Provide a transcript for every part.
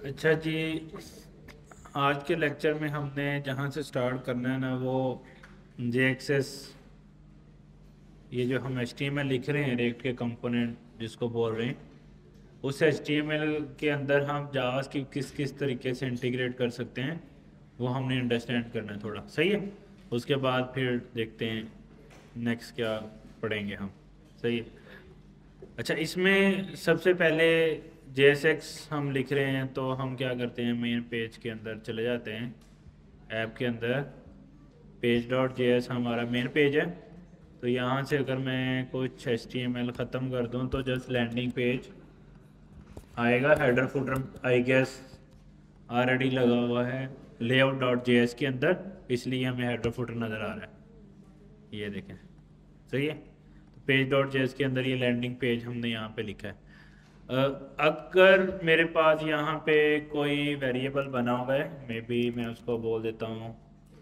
अच्छा जी। आज के लेक्चर में हमने जहाँ से स्टार्ट करना है ना वो JXS, ये जो हम HTML लिख रहे हैं रिएक्ट के कंपोनेंट जिसको बोल रहे हैं, उस HTML के अंदर हम जावा की किस किस तरीके से इंटीग्रेट कर सकते हैं वो हमने अंडरस्टैंड करना है थोड़ा। सही है। उसके बाद फिर देखते हैं नेक्स्ट क्या पढ़ेंगे हम। सही है। अच्छा, इसमें सबसे पहले JSX हम लिख रहे हैं तो हम क्या करते हैं, मेन पेज के अंदर चले जाते हैं। ऐप के अंदर page.js हमारा मेन पेज है। तो यहाँ से अगर मैं कुछ HTML ख़त्म कर दूँ तो जस्ट लैंडिंग पेज आएगा। Header footer I guess already लगा हुआ है layout.js के अंदर, इसलिए हमें हेडर फुटर नज़र आ रहा है। ये देखें। सही है। तो पेज.js के अंदर ये लैंडिंग पेज हमने यहाँ पे लिखा है। अगर मेरे पास यहाँ पे कोई वेरिएबल बना हुआ है, मे बी मैं उसको बोल देता हूँ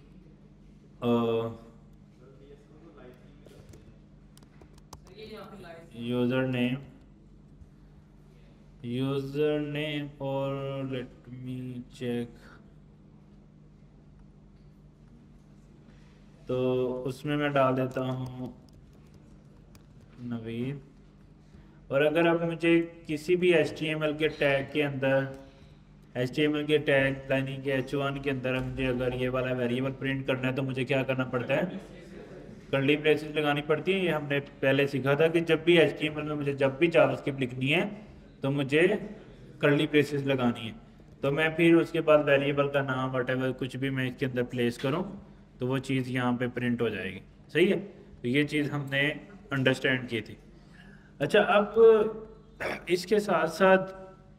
यूज़र नेम और लेट मी चेक। तो उसमें मैं डाल देता हूँ नवीन। और अगर अब मुझे किसी भी HTML के टैग के अंदर, HTML के टैग यानी कि H1 के अंदर मुझे अगर ये वाला वेरिएबल प्रिंट करना है तो मुझे क्या करना पड़ता है, कर्ली ब्रेसेस लगानी पड़ती है। ये हमने पहले सीखा था कि जब भी HTML में मुझे जब भी जावास्क्रिप्ट लिखनी है तो मुझे कर्ली ब्रेसेस लगानी है। तो मैं फिर उसके बाद वेरिएबल का नाम वटेवर कुछ भी मैं इसके अंदर प्लेस करूँ तो वो चीज़ यहाँ पे प्रिंट हो जाएगी। सही है। तो ये चीज़ हमने अंडरस्टैंड की थी। अच्छा, अब इसके साथ साथ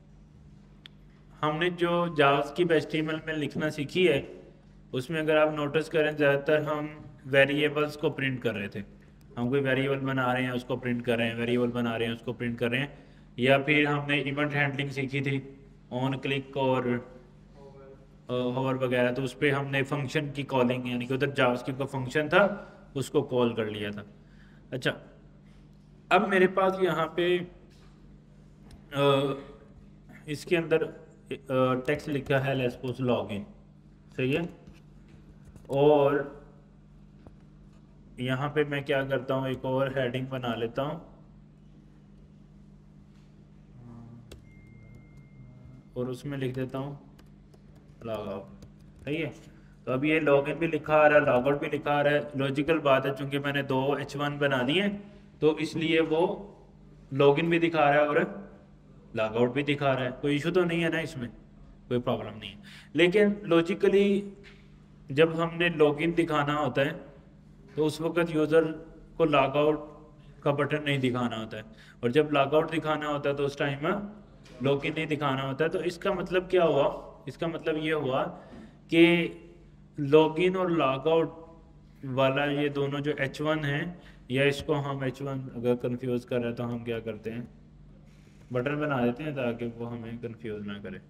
हमने जो जावास्क्रिप्ट HTML में लिखना सीखी है उसमें अगर आप नोटिस करें ज़्यादातर हम वेरिएबल्स को प्रिंट कर रहे थे। हम कोई वेरिएबल बना रहे हैं उसको प्रिंट कर रहे हैं, वेरिएबल बना रहे हैं उसको प्रिंट कर रहे हैं। या फिर हमने इवेंट हैंडलिंग सीखी थी, ऑन क्लिक और होवर वगैरह, तो उस पर हमने फंक्शन की कॉलिंग यानी कि उधर जावास्क्रिप्ट का फंक्शन था उसको कॉल कर लिया था। अच्छा, अब मेरे पास यहाँ पे इसके अंदर टेक्स्ट लिखा है लेट्स सपोज लॉगिन। सही है। और यहाँ पे मैं क्या करता हूँ, एक और हेडिंग बना लेता हूँ और उसमें लिख देता हूँ लॉग आउट। सही है। तो अब ये लॉगिन भी लिखा आ रहा है, लॉग आउट भी लिखा आ रहा है। लॉजिकल बात है, चूंकि मैंने दो H1 बना दिए तो इसलिए वो लॉगिन भी दिखा रहा है और लॉग आउट भी दिखा रहा है। कोई इशू तो नहीं है ना, इसमें कोई प्रॉब्लम नहीं है। लेकिन लॉजिकली जब हमने लॉगिन दिखाना होता है तो उस वक्त यूज़र को लॉग आउट का बटन नहीं दिखाना होता है, और जब लॉग आउट दिखाना होता है तो उस टाइम लॉगिन नहीं दिखाना होता है। तो इसका मतलब क्या हुआ, इसका मतलब ये हुआ कि लॉगिन और लॉग आउट वाला ये दोनों जो H1 है, या इसको हम H1 अगर कंफ्यूज कर रहे हैं तो हम क्या करते हैं, बटन बना देते हैं ताकि वो हमें कंफ्यूज ना करे।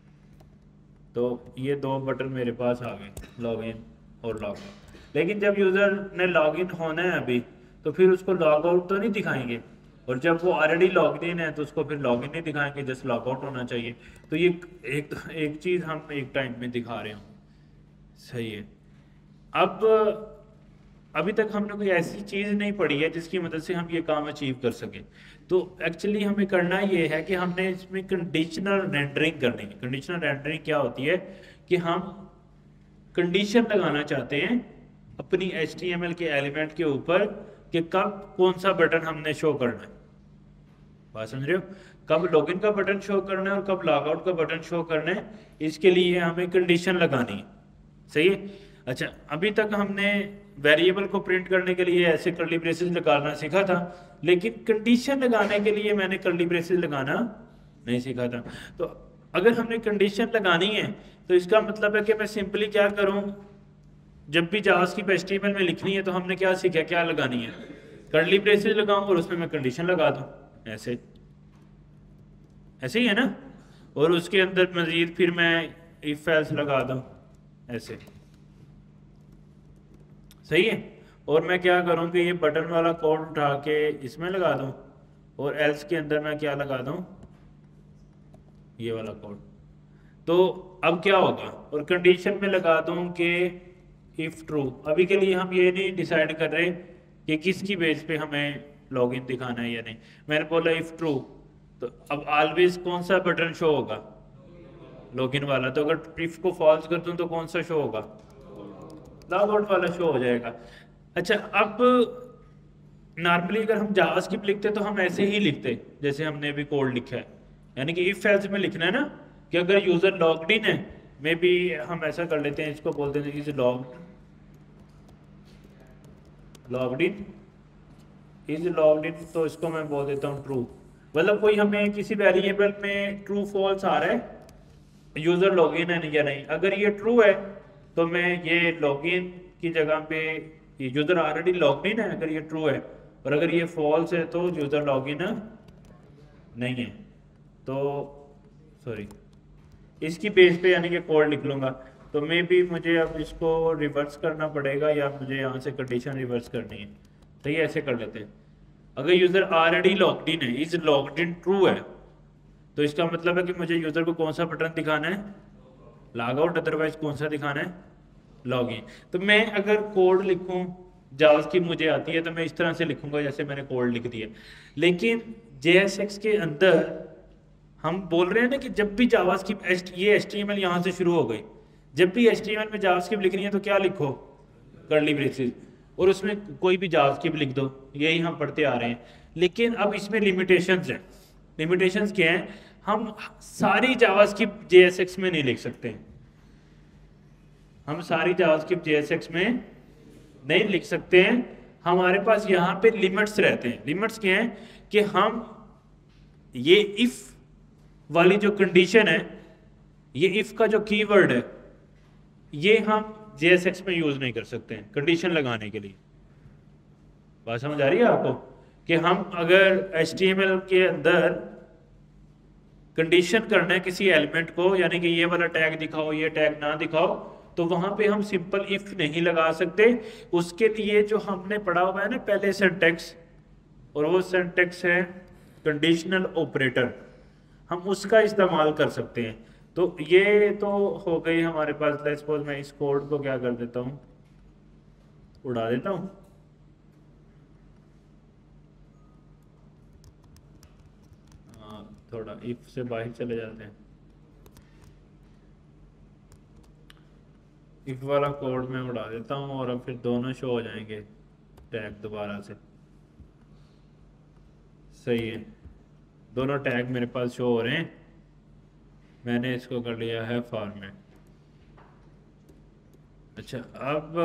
तो ये दो बटन मेरे पास आ गए, लॉगिन और लॉग आउट। लेकिन जब यूज़र ने लॉगिन होना है अभी तो फिर उसको लॉग आउट तो नहीं दिखाएंगे, और जब वो ऑलरेडी लॉग इन है तो उसको फिर लॉगिन नहीं दिखाएंगे, जस्ट लॉग आउट होना चाहिए। तो ये एक चीज़ हम एक टाइम में दिखा रहे हों। सही है। अब अभी तक हमने कोई ऐसी चीज़ नहीं पढ़ी है जिसकी मदद से हम ये काम अचीव कर सकें। तो एक्चुअली हमें करना ये है कि हमने इसमें कंडीशनल रेंडरिंग करनी है। कंडीशनल रेंडरिंग क्या होती है कि हम कंडीशन लगाना चाहते हैं अपनी HTML के एलिमेंट के ऊपर कि कब कौन सा बटन हमने शो करना है। बात समझ रहे हो, कब लॉगिन का बटन शो करना है और कब लॉग आउट का बटन शो करना है, इसके लिए हमें कंडीशन लगानी है। सही है। अच्छा, अभी तक हमने वेरिएबल को प्रिंट करने के लिए ऐसे कर्ली ब्रेसेस लगाना सीखा था, लेकिन कंडीशन लगाने के लिए मैंने कर्ली ब्रेसेस लगाना नहीं सीखा था। तो अगर हमने कंडीशन लगानी है तो इसका मतलब है कि मैं सिंपली क्या करूं, जब भी जावास्क्रिप्ट HTML में लिखनी है तो हमने क्या सीखा, क्या लगानी है, कर्ली ब्रेसेस लगाऊं और उसमें मैं कंडीशन लगा दूं। ऐसे ऐसे ही है ना। और उसके अंदर मजीद फिर मैं इफ एल्स लगा दूं ऐसे। सही है। और मैं क्या करूं कि ये बटन वाला कोड उठा के इसमें लगा दूं, और एल्स के अंदर मैं क्या लगा दूं, ये वाला कोड। तो अब क्या होगा, और कंडीशन में लगा दूं कि इफ ट्रू। अभी के लिए हम ये नहीं डिसाइड कर रहे कि किसकी बेस पे हमें लॉगिन दिखाना है या नहीं। मैंने बोला इफ ट्रू, तो अब ऑलवेज कौन सा बटन शो होगा, लॉगिन वाला। तो अगर इफ को फॉल्स कर दूं तो कौन सा शो होगा, लॉग आउट वाला शो हो जाएगा। अच्छा, अब नॉर्मली अगर हम जावास्क्रिप्ट लिखते तो हम ऐसे ही लिखते जैसे हमने अभी कोड लिखा है, यानी कि इफ एल्स में लिखना है ना, कि अगर यूजर लॉग्ड इन है, मे बी हम ऐसा कर लेते हैं, इसको बोलते हैं is logged in, is logged in, तो इसको मैं बोल देता हूँ ट्रू। मतलब कोई हमें किसी वेरिएबल में ट्रू फॉल्स आ रहा है, यूजर लॉगिन है या नहीं। अगर ये ट्रू है तो मैं ये लॉगिन की जगह पे ये यूजर ऑलरेडी लॉग्ड इन है, अगर ये ट्रू है। और अगर ये फॉल्स है तो यूजर लॉगिन नहीं है। तो सॉरी, इसकी बेस पे यानी कि कोड लिख लूंगा। तो मे बी मुझे अब इसको रिवर्स करना पड़ेगा, या मुझे यहाँ से कंडीशन रिवर्स करनी है। तो ये ऐसे कर लेते हैं, अगर यूजर ऑलरेडी लॉग्ड इन है, इज लॉग्ड इन ट्रू है, तो इसका मतलब है कि मुझे यूजर को कौन सा बटन दिखाना है, लॉग आउट, अदरवाइज कौन सा दिखाना है, लॉग इन। तो मैं अगर कोड लिखूं, जावास्क्रिप्ट मुझे आती है तो मैं इस तरह से लिखूंगा जैसे मैंने कोड लिख दिया। लेकिन JSX के अंदर हम बोल रहे हैं ना कि जब भी जावास्क्रिप्ट, ये HTML यहाँ से शुरू हो गई, जब भी HTML में जावास्क्रिप्ट लिख रही है तो क्या लिखो, कर्ली ब्रेसेस, और उसमें कोई भी जावास्क्रिप्ट लिख दो, यही हम पढ़ते आ रहे हैं। लेकिन अब इसमें लिमिटेशंस हैं। लिमिटेशंस क्या हैं, हम सारी जावास्क्रिप्ट JSX में नहीं लिख सकते, हम सारी जावास्क्रिप्ट JSX में नहीं लिख सकते हैं। हमारे पास यहाँ पे लिमिट्स रहते हैं। लिमिट्स क्या हैं कि हम ये इफ वाली जो कंडीशन है, ये इफ का जो कीवर्ड है, ये हम JSX में यूज नहीं कर सकते हैं कंडीशन लगाने के लिए। बात समझ आ रही है आपको, कि हम अगर HTML के अंदर कंडीशन करना है किसी एलिमेंट को, यानी कि ये वाला टैग दिखाओ, ये टैग ना दिखाओ, तो वहां पे हम सिंपल इफ नहीं लगा सकते। उसके लिए जो हमने पढ़ा हुआ है ना पहले सिंटैक्स, और वो सिंटैक्स है कंडीशनल ऑपरेटर, हम उसका इस्तेमाल कर सकते हैं। तो ये तो हो गई हमारे पास। लेट्स सपोज मैं इस कोड को क्या कर देता हूँ, उड़ा देता हूँ। थोड़ा इफ से बाहर चले जाते हैं। इफ वाला कोड मैं उड़ा देता हूँ, और अब फिर दोनों शो हो जाएंगे टैग दोबारा से। सही है, दोनों टैग मेरे पास शो हो रहे हैं। मैंने इसको कर लिया है फॉर्मेट। अच्छा, अब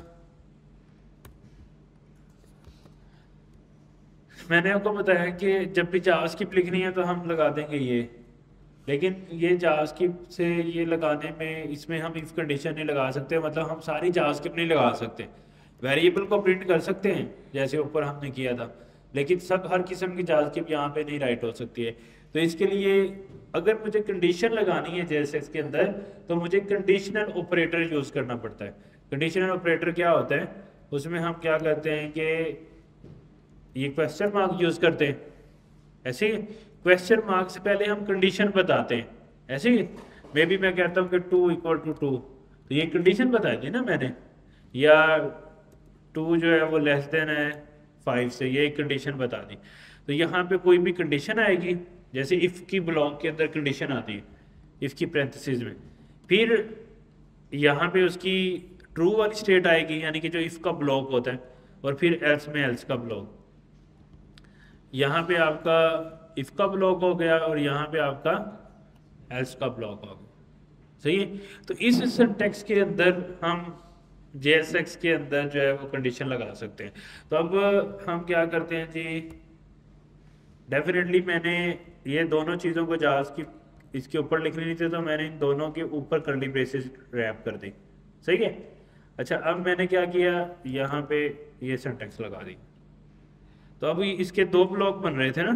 मैंने आपको बताया कि जब भी जावास्क्रिप्ट लिखनी है तो हम लगा देंगे ये। लेकिन ये जावास्क्रिप्ट से ये लगाने में, इसमें हम इफ कंडीशन नहीं लगा सकते, मतलब हम सारी जावास्क्रिप्ट नहीं लगा सकते। वेरिएबल को प्रिंट कर सकते हैं जैसे ऊपर हमने किया था, लेकिन सब हर किस्म की जावास्क्रिप्ट यहाँ पे नहीं राइट हो सकती है। तो इसके लिए अगर मुझे कंडीशन लगानी है JSX के अंदर, तो मुझे कंडीशनल ऑपरेटर यूज करना पड़ता है। कंडीशनल ऑपरेटर क्या होता है, उसमें हम क्या करते हैं कि ये क्वेश्चन मार्क यूज करते हैं। ऐसे क्वेश्चन मार्क से पहले हम कंडीशन बताते हैं। ऐसे मे बी मैं कहता हूँ कि 2 = 2, तो ये कंडीशन बताई थी ना मैंने, या 2 जो है वो लेस देन है 5 से, ये एक कंडीशन बता दी। तो यहाँ पे कोई भी कंडीशन आएगी, जैसे इफ की ब्लॉक के अंदर कंडीशन आती है, इफ की पैरेंथेसिस में, फिर यहाँ पे उसकी ट्रू वाली स्टेट आएगी, यानी कि जो इफ का ब्लॉक होता है, और फिर एल्स में एल्स का ब्लॉक। यहाँ पे आपका इफ का ब्लॉक हो गया, और यहाँ पे आपका एल्स का ब्लॉक हो गया। सही है। तो इस सिंटैक्स के अंदर हम JSX के अंदर जो है वो कंडीशन लगा सकते हैं। तो अब हम क्या करते हैं जी, डेफिनेटली मैंने ये दोनों चीज़ों को जावास्क्रिप्ट इसके ऊपर लिख लेनी थी, तो मैंने इन दोनों के ऊपर कर्ली ब्रेसेस रैप कर दी। सही है। अच्छा, अब मैंने क्या किया, यहाँ पे ये सिंटैक्स लगा दी। तो अब इसके 2 ब्लॉक बन रहे थे ना।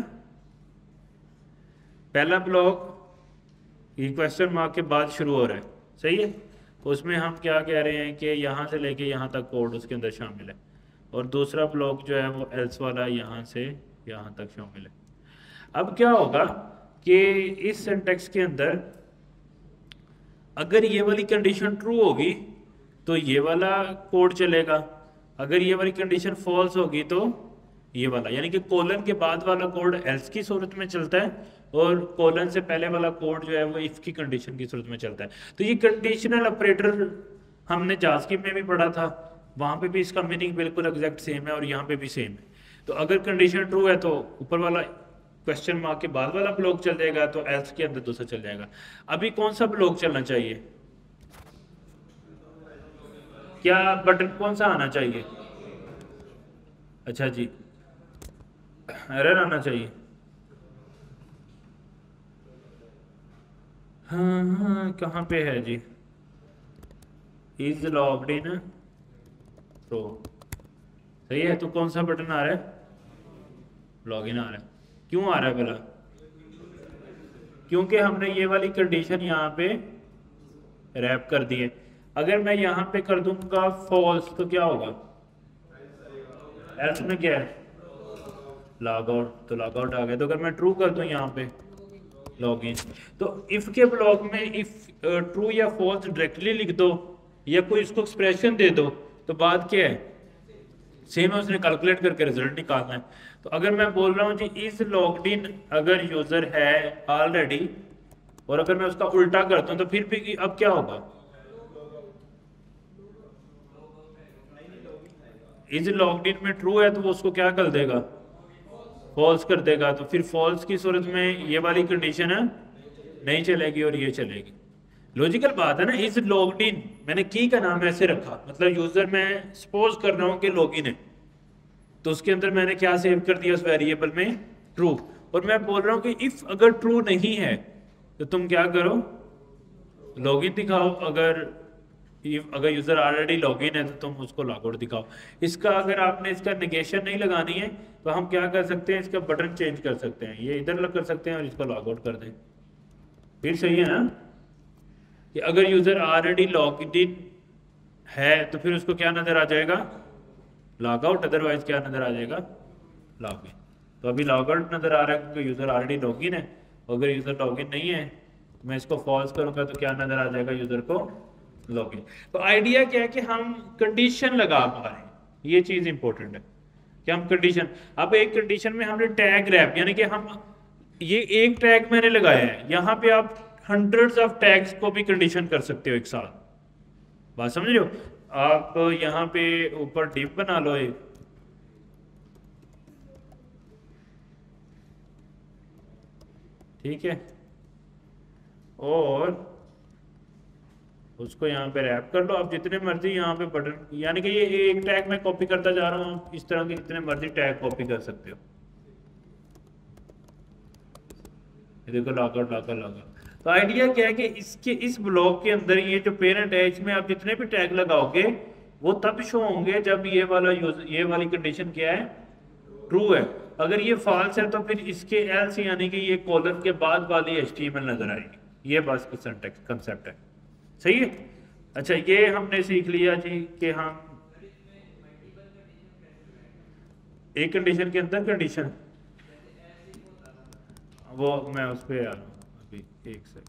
पहला ब्लॉक ये क्वेश्चन मार्क के बाद शुरू हो रहा है, सही है। उसमें हम क्या कह रहे हैं कि यहाँ से लेके यहाँ तक कोड उसके अंदर शामिल है, और दूसरा ब्लॉक जो है वो एल्स वाला यहाँ से यहाँ तक शामिल है। अब क्या होगा कि इस सिंटैक्स के अंदर अगर ये वाली कंडीशन ट्रू होगी तो ये वाला कोड चलेगा, अगर ये वाली कंडीशन फॉल्स होगी तो ये वाला, यानी कि कोलन के बाद वाला कोड एल्स की सूरत में चलता है और कोलन से पहले वाला कोड जो है वो इफ की कंडीशन की सूरत में चलता है। तो ये कंडीशनल ऑपरेटर हमने जावास्क्रिप्ट में भी पढ़ा था, वहां पे भी इसका मीनिंग बिल्कुल एग्जैक्ट सेम है और यहाँ पे भी सेम है। तो अगर कंडीशन ट्रू है तो ऊपर वाला क्वेश्चन मार्क के बाद वाला ब्लॉक चल जाएगा, तो एल्स के अंदर दूसरा चल जाएगा। अभी कौन सा ब्लॉक चलना चाहिए, क्या बटन कौन सा आना चाहिए? अच्छा जी, एरर आना चाहिए। हाँ कहाँ पे है जी, इज लॉग्ड इन प्रो, सही है। तो कौन सा बटन आ रहा है? लॉगिन आ रहा है। क्यों आ रहा है भला? क्योंकि हमने ये वाली कंडीशन यहाँ पे रैप कर दी है। अगर मैं यहाँ पे कर दूंगा फॉल्स तो क्या होगा? एल्स में क्या है? लॉग आउट, तो लॉग आउट आ गया। तो अगर मैं ट्रू कर दूं यहाँ पे लॉगिन, तो इफ के ब्लॉक में इफ ट्रू या फॉल्स डायरेक्टली लिख दो या कोई इसको एक्सप्रेशन दे दो तो बात क्या है? सेम है, उसने कैलकुलेट करके रिजल्ट निकालना है। तो अगर मैं बोल रहा हूँ जी इज लॉग्ड इन, अगर यूजर है ऑलरेडी, और अगर मैं उसका उल्टा करता हूँ तो फिर भी अब क्या होगा? इज लॉग्ड इन में ट्रू है तो वो उसको क्या कर देगा? फॉल्स कर देगा। तो फिर फॉल्स की सूरत में ये वाली कंडीशन है नहीं चलेगी और ये चलेगी। लॉजिकल बात है ना। इज लॉग्ड इन, मैंने की का नाम ऐसे रखा, मतलब यूजर मैं सपोज कर रहा हूँ कि लॉगिन है, तो उसके अंदर मैंने क्या सेव कर दिया उस वेरिएबल में? ट्रू। और मैं बोल रहा हूँ कि इफ अगर ट्रू नहीं है तो तुम क्या करो? लॉगिन दिखाओ। अगर यूजर ऑलरेडी लॉगिन है तो तुम उसको लॉग आउट दिखाओ। इसका अगर आपने इसका नेगेशन नहीं लगानी है तो हम क्या कर सकते हैं, इसका बटन चेंज कर सकते हैं, ये इधर लग कर सकते हैं और इसको लॉग आउट कर दें। फिर सही है ना कि अगर यूजर ऑलरेडी लॉग्ड इन है तो फिर उसको क्या नजर आ जाएगा? Log out. अदरवाइज क्या नजर आ जाएगा? Log in. तो अभी लॉग आउट नजर आ रहा है क्योंकि यूजर ऑलरेडी लॉगिन है। अगर यूजर लॉगिन नहीं है, मैं इसको फॉल्स करूंगा तो क्या नजर आ जाएगा? यूजर को लॉगिन। तो आइडिया क्या है कि हम कंडीशन लगा पा रहे हैं, ये चीज इंपॉर्टेंट है कि हम कंडीशन, अब एक कंडीशन में हमने टैग रैप, यानी कि हम ये एक टैग मैंने लगाया है, यहाँ पे आप हंड्रेड्स ऑफ टैग्स को भी कंडीशन कर सकते हो एक साथ। बात समझ रहे हो? आप यहाँ पे ऊपर डिव बना लो एक, ठीक है, और उसको यहाँ पे रैप कर लो। आप जितने मर्जी यहाँ पे बटन, यानी कि ये एक टैग मैं कॉपी करता जा रहा हूँ, इस तरह के जितने मर्जी टैग कॉपी कर सकते हो। ये देखो लॉगआउट लॉगआउट लॉगआउट। तो आइडिया क्या है कि इसके इस ब्लॉक के अंदर ये जो पेरेंट है इसमें आप जितने भी टैग लगाओगे वो तब शो होंगे जब ये वाला ये वाली कंडीशन क्या है? ट्रू है। अगर ये फॉल्स है तो फिर इसके एल्स यानी कि ये कॉलन के बाद वाली एचटीएमएल नजर आएगी। ये बस कंसेप्ट है। सही है। अच्छा ये हमने सीख लिया जी कि हम एक कंडीशन के अंदर कंडीशन, वो मैं उस पर आ रहा हूँ अभी, एक सेकंड।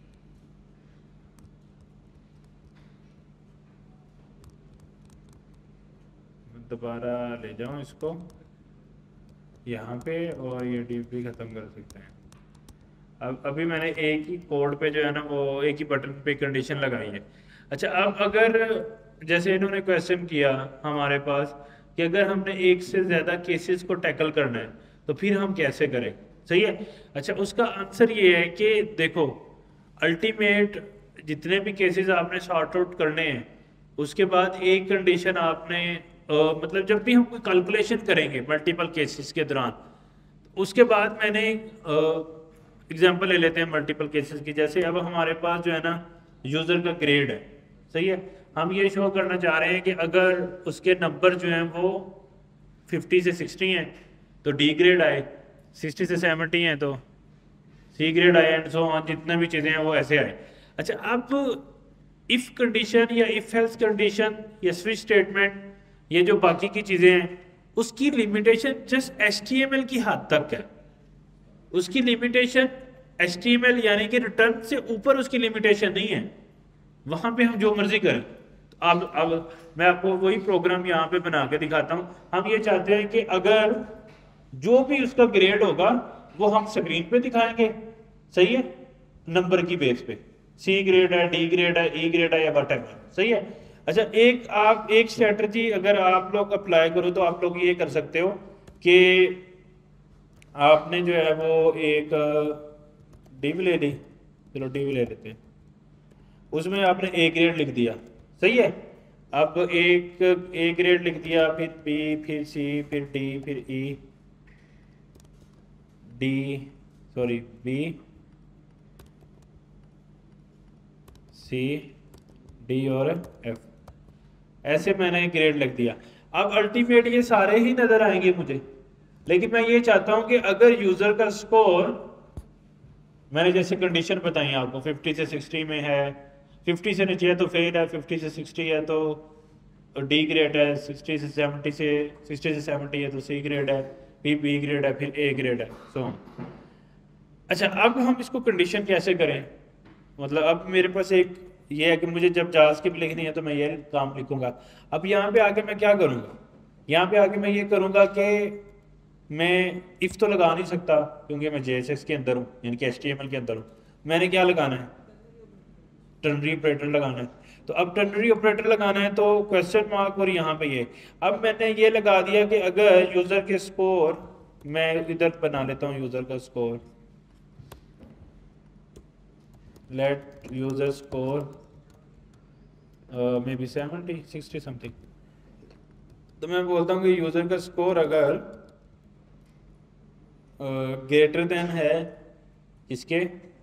दोबारा ले जाऊं इसको यहाँ पे और ये डीपी खत्म कर सकते हैं। अब अभी मैंने एक ही कोड पे जो है ना वो एक ही बटन पे कंडीशन लगाई है। अच्छा अब अगर जैसे इन्होंने क्वेश्चन किया हमारे पास कि अगर हमने एक से ज्यादा केसेस को टैकल करना है तो फिर हम कैसे करें? सही है। अच्छा उसका आंसर ये है कि देखो अल्टीमेट जितने भी केसेस आपने सॉर्ट आउट करने हैं उसके बाद एक कंडीशन आपने मतलब जब भी हम कोई कैलकुलेशन करेंगे मल्टीपल केसेस के दौरान, उसके बाद मैंने एग्जांपल ले लेते हैं मल्टीपल केसेस की। जैसे अब हमारे पास जो है ना यूजर का ग्रेड है, सही है, हम ये शो करना चाह रहे हैं कि अगर उसके नंबर जो हैं वो 50 से 60 हैं तो डी ग्रेड आए, 60 से 70 हैं तो सी ग्रेड आए, एंड सो ऑन, जितने भी चीज़ें हैं वो ऐसे आए। अच्छा अब इफ कंडीशन या इफ एल्स कंडीशन या स्विच स्टेटमेंट, ये जो बाकी की चीज़ें हैं उसकी लिमिटेशन जस्ट एचटीएमएल की हद तक है। उसकी लिमिटेशन HTML यानी कि रिटर्न से ऊपर उसकी लिमिटेशन नहीं है। वहां पे हम जो मर्जी करें। तो अब मैं आपको वही प्रोग्राम यहाँ पे बना के दिखाता हूँ। हम ये चाहते हैं कि अगर जो भी उसका ग्रेड होगा वो हम स्क्रीन पे दिखाएंगे, सही है, नंबर की बेस पे, सी ग्रेड है, डी ग्रेड है, ई ग्रेड है या वट एवर, सही है। अच्छा, एक स्ट्रेटजी अगर आप लोग अप्लाई करो तो आप लोग ये कर सकते हो कि आपने जो है वो एक डिव ले ली, चलो डिव ले लेते हैं, उसमें आपने ए ग्रेड लिख दिया, सही है। अब एक ए ग्रेड लिख दिया, फिर बी, फिर सी, फिर डी, फिर E, D, sorry B, C, D और एफ, ऐसे मैंने ग्रेड लिख दिया। अब अल्टीमेट ये सारे ही नजर आएंगे मुझे, लेकिन मैं ये चाहता हूं कि अगर यूजर का स्कोर, मैंने जैसे कंडीशन बताई आपको, 50 से 60 में है, 50 से नीचे है तो फेल है, 50 से 60 है तो डी ग्रेड है, 60 से 70 है तो सी ग्रेड है, फिर बी ग्रेड है, फिर ए ग्रेड है, सो। अच्छा, अब हम इसको कंडीशन कैसे करें, मतलब अब मेरे पास एक ये है कि मुझे जब जावास्क्रिप्ट लिखनी है तो मैं ये काम लिखूंगा। अब यहाँ पे आके मैं क्या करूँगा, यहाँ पे आके मैं ये करूँगा कि मैं इफ तो लगा नहीं सकता क्योंकि मैं JSX के अंदर हूँ, यानी कि HTML के अंदर हूँ। मैंने क्या लगाना है, टर्नरी ऑपरेटर लगाना है। तो अब टर्नरी ऑपरेटर लगाना है तो क्वेश्चन मार्क और यहाँ पे ये, अब मैंने ये लगा दिया कि अगर यूजर के स्कोर, मैं इधर बना लेता हूँ यूजर का score, let user score may be 70 60 something. तो मैं बोलता हूँ कि यूजर का स्कोर अगर ग्रेटर देन है इसके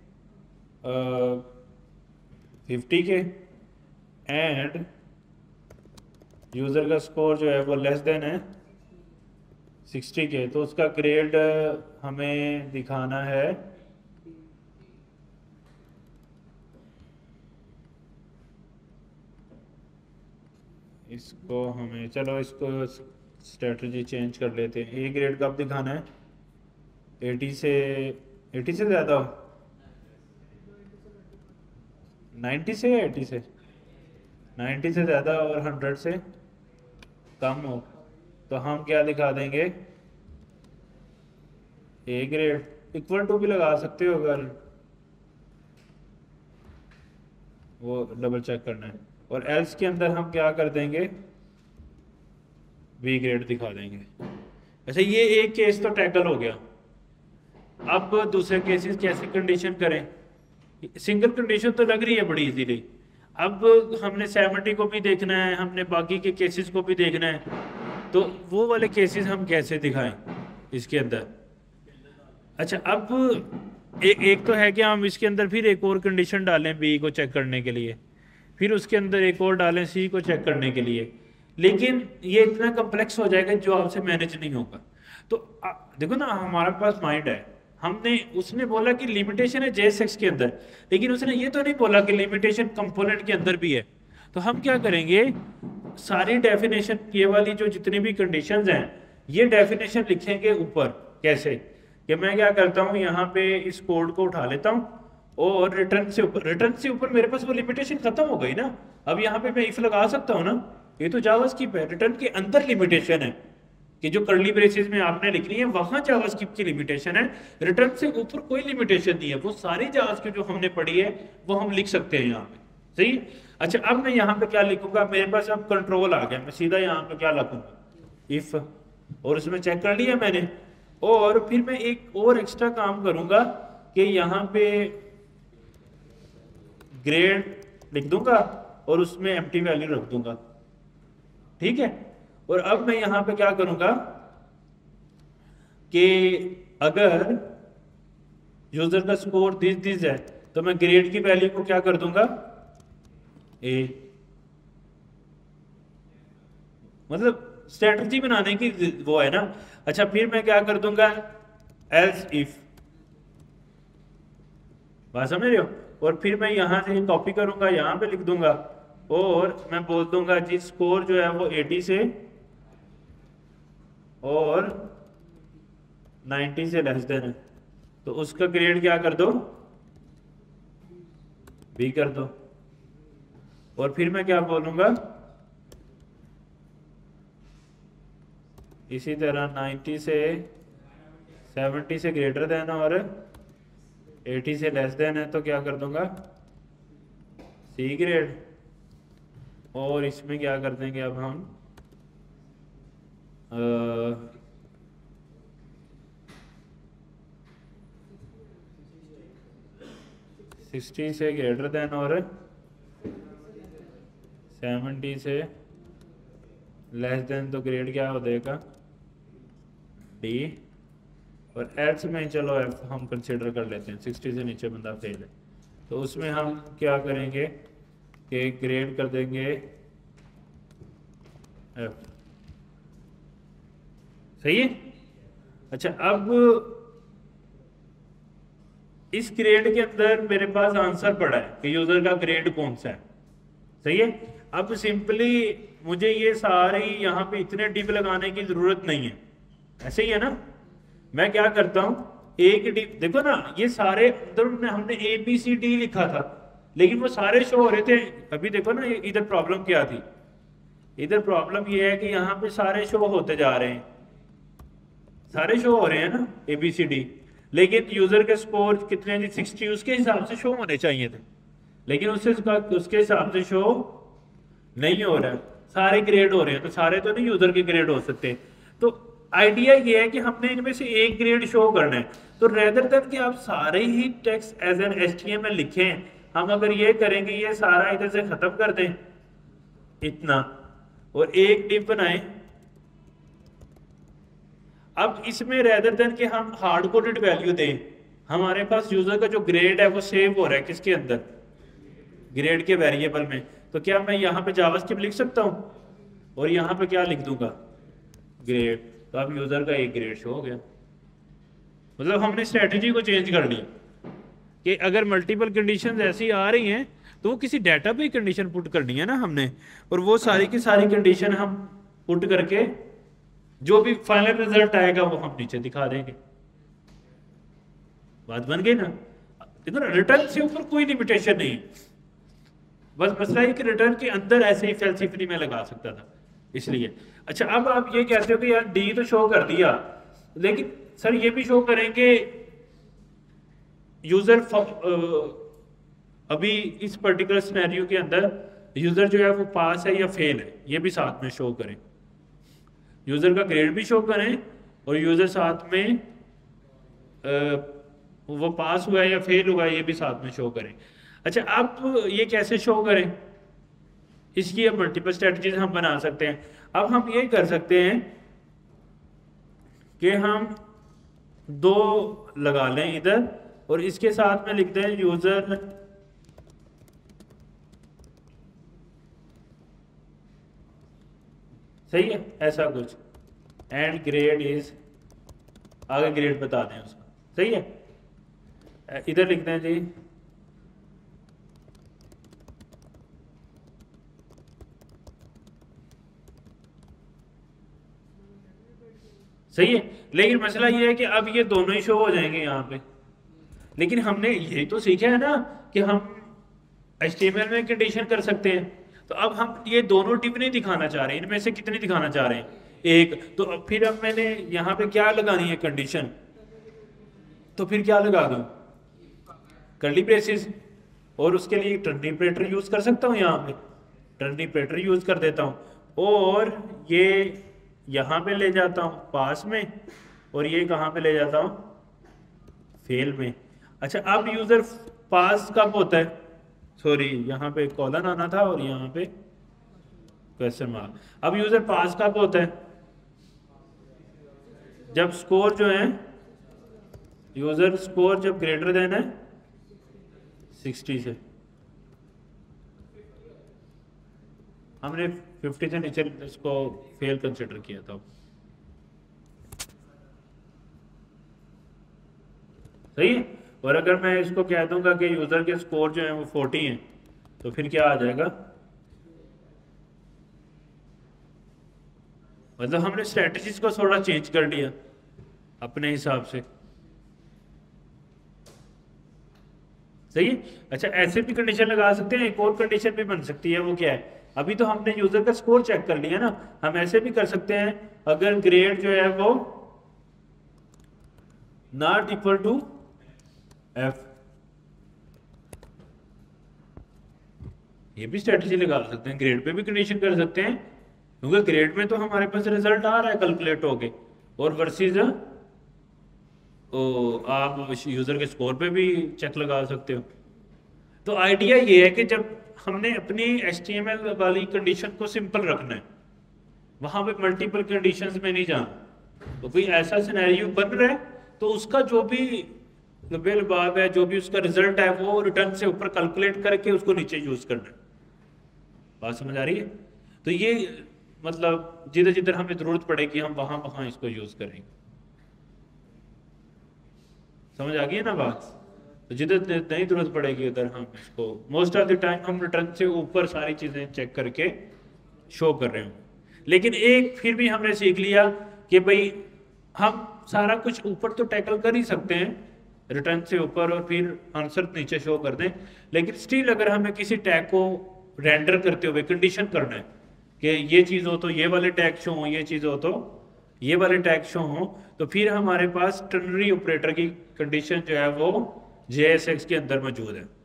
50 के, एंड यूजर का स्कोर जो है वो लेस देन है 60 के, तो उसका ग्रेड हमें दिखाना है इसको हमें, चलो इसको स्ट्रेटजी चेंज कर लेते हैं। ए ग्रेड कब दिखाना है, 80 से ज़्यादा हो, 90 से या 80 से, 90 से ज़्यादा और 100 से कम हो, तो हम क्या दिखा देंगे, ए ग्रेड। इक्वल टू भी लगा सकते हो अगर वो डबल चेक करना है, और एल्स के अंदर हम क्या कर देंगे, बी ग्रेड दिखा देंगे। अच्छा, ये एक केस तो टैकल हो गया। अब दूसरे केसेस कैसे कंडीशन करें, सिंगल कंडीशन तो लग रही है बड़ी इजीली। अब हमने 70 को भी देखना है, हमने बाकी के केसेस को भी देखना है, तो वो वाले केसेस हम कैसे दिखाएं इसके अंदर। अच्छा, अब एक तो है कि हम इसके अंदर फिर एक और कंडीशन डालें बी को चेक करने के लिए, फिर उसके अंदर एक और डालें सी को चेक करने के लिए, लेकिन ये इतना कम्प्लेक्स हो जाएगा जो आपसे मैनेज नहीं होगा। तो देखो ना, हमारे पास माइंड है, हमने उसने बोला कि लिमिटेशन है JSX के अंदर, लेकिन उसने ये तो नहीं बोला कि लिमिटेशन कंपोनेंट के अंदर भी है। तो हम क्या करेंगे, सारी डेफिनेशन, ये वाली जो जितनी भी कंडीशंस हैं, ये डेफिनेशन लिखेंगे ऊपर। कैसे कि मैं क्या करता हूँ, यहाँ पे इस कोड को उठा लेता हूँ और रिटर्न से ऊपर मेरे पास वो लिमिटेशन खत्म हो गई ना। अब यहाँ पे मैं इफ लगा सकता हूँ ना, ये तो जावास्क्रिप्ट है, रिटर्न के अंदर लिमिटेशन है कि जो करली ब्रेसेस में आपने लिखनी है वहां जावास्क्रिप्ट की लिमिटेशन है, रिटर्न से ऊपर कोई लिमिटेशन नहीं है। वो सारी जावास्क्रिप्ट जो हमने पढ़ी है वो हम लिख सकते हैं यहाँ पे, सही। अच्छा, अब मैं यहाँ पे क्या लिखूंगा, मेरे पास अब कंट्रोल आ गया, मैं सीधा यहाँ पे क्या लिखूंगा, इफ, और उसमें चेक कर लिया मैंने। और फिर मैं एक और एक्स्ट्रा काम करूंगा कि यहाँ पे ग्रेड लिख दूंगा और उसमें एम्प्टी वैल्यू रख दूंगा, ठीक है। और अब मैं यहां पे क्या करूंगा कि अगर यूजर का स्कोर दिस है तो मैं ग्रेड की वैल्यू को क्या कर दूंगा, ए। मतलब स्ट्रेटजी बनाने की वो है ना। अच्छा, फिर मैं क्या कर दूंगा, एल्स इफ, बात समझ रहे हो। और फिर मैं यहां से कॉपी करूंगा, यहां पे लिख दूंगा, और मैं बोल दूंगा जी स्कोर जो है वो 80 से और 90 से लेस देन है, तो उसका ग्रेड क्या कर दो, बी कर दो। और फिर मैं क्या बोलूँगा, इसी तरह 90 से 70 से ग्रेटर देन और 80 से लेस देन है तो क्या कर दूंगा, सी ग्रेड। और इसमें क्या कर देंगे अब हम 60 से ग्रेटर देन और 70 से लेस देन तो ग्रेड क्या हो जाएगा, डी। और एल्स में चलो एफ हम कंसिडर कर लेते हैं, 60 से नीचे बंदा फेल है तो उसमें हम क्या करेंगे कि ग्रेड कर देंगे एफ। सही है। अच्छा, अब इस ग्रेड के अंदर मेरे पास आंसर पड़ा है कि यूजर का ग्रेड कौन सा है। सही है। अब सिंपली मुझे ये सारे यहाँ पे इतने डिप लगाने की जरूरत नहीं है, ऐसे ही है ना। मैं क्या करता हूं, एक डिप देखो ना, ये सारे अंदर हमने ए बी सी डी लिखा था लेकिन वो सारे शो हो रहे थे। अभी देखो ना इधर प्रॉब्लम क्या थी, इधर प्रॉब्लम ये है कि यहाँ पे सारे शो होते जा रहे हैं, सारे शो हो रहे हैं ना ए बी सी डी, लेकिन यूजर के स्कोर कितने थे 60, उसके हिसाब से शो होने चाहिए थे लेकिन उसके हिसाब से शो नहीं हो रहा है, सारे ग्रेड हो रहे हैं तो सारे तो नहीं यूजर के ग्रेड हो सकते। तो आइडिया ये है कि हमने इनमें से एक ग्रेड शो करना है, तो रेदर देन कि आप सारे ही टेक्स्ट एज एन HTML लिखें, हम अगर ये करेंगे ये सारा इधर से खत्म कर दें इतना और एक डिव बनाएं। अब इसमें रेदर देन कि हम हार्ड कोडेड वैल्यू दें, हमारे पास यूजर का जो ग्रेड है वो सेव हो रहा है किसके अंदर, ग्रेड के वेरिएबल में। तो क्या मैं यहाँ पे जावास्क्रिप्ट लिख सकता हूँ और यहाँ पे क्या लिख दूंगा, ग्रेड, तो अब यूजर का एक ग्रेड शो हो गया। मतलब हमने स्ट्रेटजी को चेंज कर लिया कि अगर मल्टीपल कंडीशंस ऐसी आ रही हैं तो वो किसी डाटा पे कंडीशन पुट करनी है ना हमने, और वो सारी की सारी कंडीशन हम पुट करके जो भी फाइनल रिजल्ट आएगा वो हम नीचे दिखा देंगे। बात बन गई ना। देखो ना, रिटर्न से ऊपर कोई लिमिटेशन नहीं, बस मसला है कि रिटर्न के अंदर ऐसे ही फैल्सिफिटी में लगा सकता था इसलिए। अच्छा, अब आप ये कहते हो कि यार डी तो शो कर दिया लेकिन सर ये भी शो करेंगे यूजर अभी इस पर्टिकुलर सिनेरियो के अंदर यूजर जो है वो पास है या फेल है, ये भी साथ में शो करें, यूजर का ग्रेड भी शो करें और यूजर साथ में वो पास हुआ है या फेल हुआ है ये भी साथ में शो करें। अच्छा, अब ये कैसे शो करें, इसकी अब मल्टीपल स्ट्रेटजीज हम बना सकते हैं। अब हम ये कर सकते हैं कि हम दो लगा लें इधर और इसके साथ में लिख दें यूजर सही है, ऐसा कुछ, एंड ग्रेड इज, आगे ग्रेड बता दें उसका। सही है, इधर लिख दें जी सही है। लेकिन मसला ये है कि अब ये दोनों ही शो हो जाएंगे यहाँ पे, लेकिन हमने यही तो सीखा है ना कि हम HTML में कंडीशन कर सकते हैं। तो अब हम ये दोनों टिप नहीं दिखाना चाह रहे हैं, इनमें से कितनी दिखाना चाह रहे हैं, एक। तो अब फिर अब मैंने यहाँ पे क्या लगानी है कंडीशन, तो फिर क्या लगा दूं, कर्ली ब्रेसेस, और उसके लिए टर्निपेटर यूज कर सकता हूँ, यहाँ पे टर्निपेटर यूज कर देता हूँ और ये यहाँ पे ले जाता हूँ पास में और ये कहाँ पे ले जाता हूँ, फेल में। अच्छा, अब यूजर पास कब होता है, सॉरी यहाँ पे कॉलन आना था और यहाँ पे क्वेश्चन मार्क। अब यूजर पास कब होता है, जब स्कोर जो है, यूजर स्कोर जब ग्रेटर देन है 60 से, हमने 50 से नीचे इसको फेल कंसिडर किया था। सही है। और अगर मैं इसको कह दूंगा कि यूजर के स्कोर जो है वो 40 हैं तो फिर क्या आ जाएगा, मतलब हमने स्ट्रेटजीज को थोड़ा चेंज कर लिया अपने हिसाब से। सही है। अच्छा ऐसे भी कंडीशन लगा सकते हैं, एक और कंडीशन भी बन सकती है, वो क्या है, अभी तो हमने यूजर का स्कोर चेक कर लिया ना, हम ऐसे भी कर सकते हैं अगर ग्रेड जो है वो नॉट इक्वल टू एफ, ये भी स्ट्रेटजी लगा सकते हैं, ग्रेड पे भी कंडीशन कर सकते हैं, क्योंकि ग्रेड में तो हमारे पास रिजल्ट आ रहा है कैलकुलेट होके, और वर्सेस आप यूजर के स्कोर पे भी चेक लगा सकते हो। तो आइडिया ये है कि जब हमने अपनी HTML वाली कंडीशन को सिंपल रखना है, वहां पे मल्टीपल कंडीशंस में नहीं जाना, तो कोई ऐसा सिनेरियो बन रहा है तो उसका जो भी लबे लबाब है, जो भी उसका रिजल्ट है, वो रिटर्न से ऊपर कैलकुलेट करके उसको नीचे यूज करना है। बात समझ आ रही है? तो ये मतलब जिधर जिधर हमें जरूरत पड़ेगी हम वहां वहां इसको यूज करेंगे। समझ आ गई है ना बात? तो जिधर नहीं जरूरत पड़ेगी उधर हम इसको मोस्ट ऑफ द टाइम हम रिटर्न से ऊपर सारी चीजें चेक करके शो कर रहे हो। लेकिन एक फिर भी हमने सीख लिया कि भाई हम सारा कुछ ऊपर तो टैकल कर ही सकते हैं रिटर्न से ऊपर और फिर आंसर नीचे शो कर दें, लेकिन स्टिल अगर हमें किसी टैग को रेंडर करते हुए कंडीशन करना है कि ये चीज़ हो तो ये वाले टैग शो हो, ये चीज़ हो तो ये वाले टैग शो हो, तो फिर हमारे पास टर्नरी ऑपरेटर की कंडीशन जो है वो JSX के अंदर मौजूद है।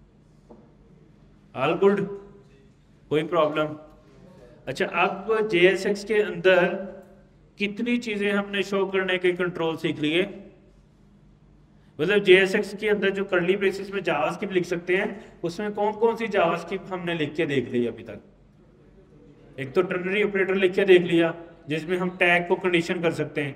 ऑल गुड, कोई प्रॉब्लम? अच्छा अब JSX के अंदर कितनी चीजें हमने शो करने के कंट्रोल सीख लिए, मतलब JSX के अंदर जो कर्ली ब्रेसेस में जावास्क्रिप्ट लिख सकते हैं, उसमें कौन कौन सी जावास्क्रिप्ट हमने लिख के देख ली अभी तक। एक तो टर्नरी ऑपरेटर लिख के देख लिया जिसमें हम टैग को कंडीशन कर सकते हैं,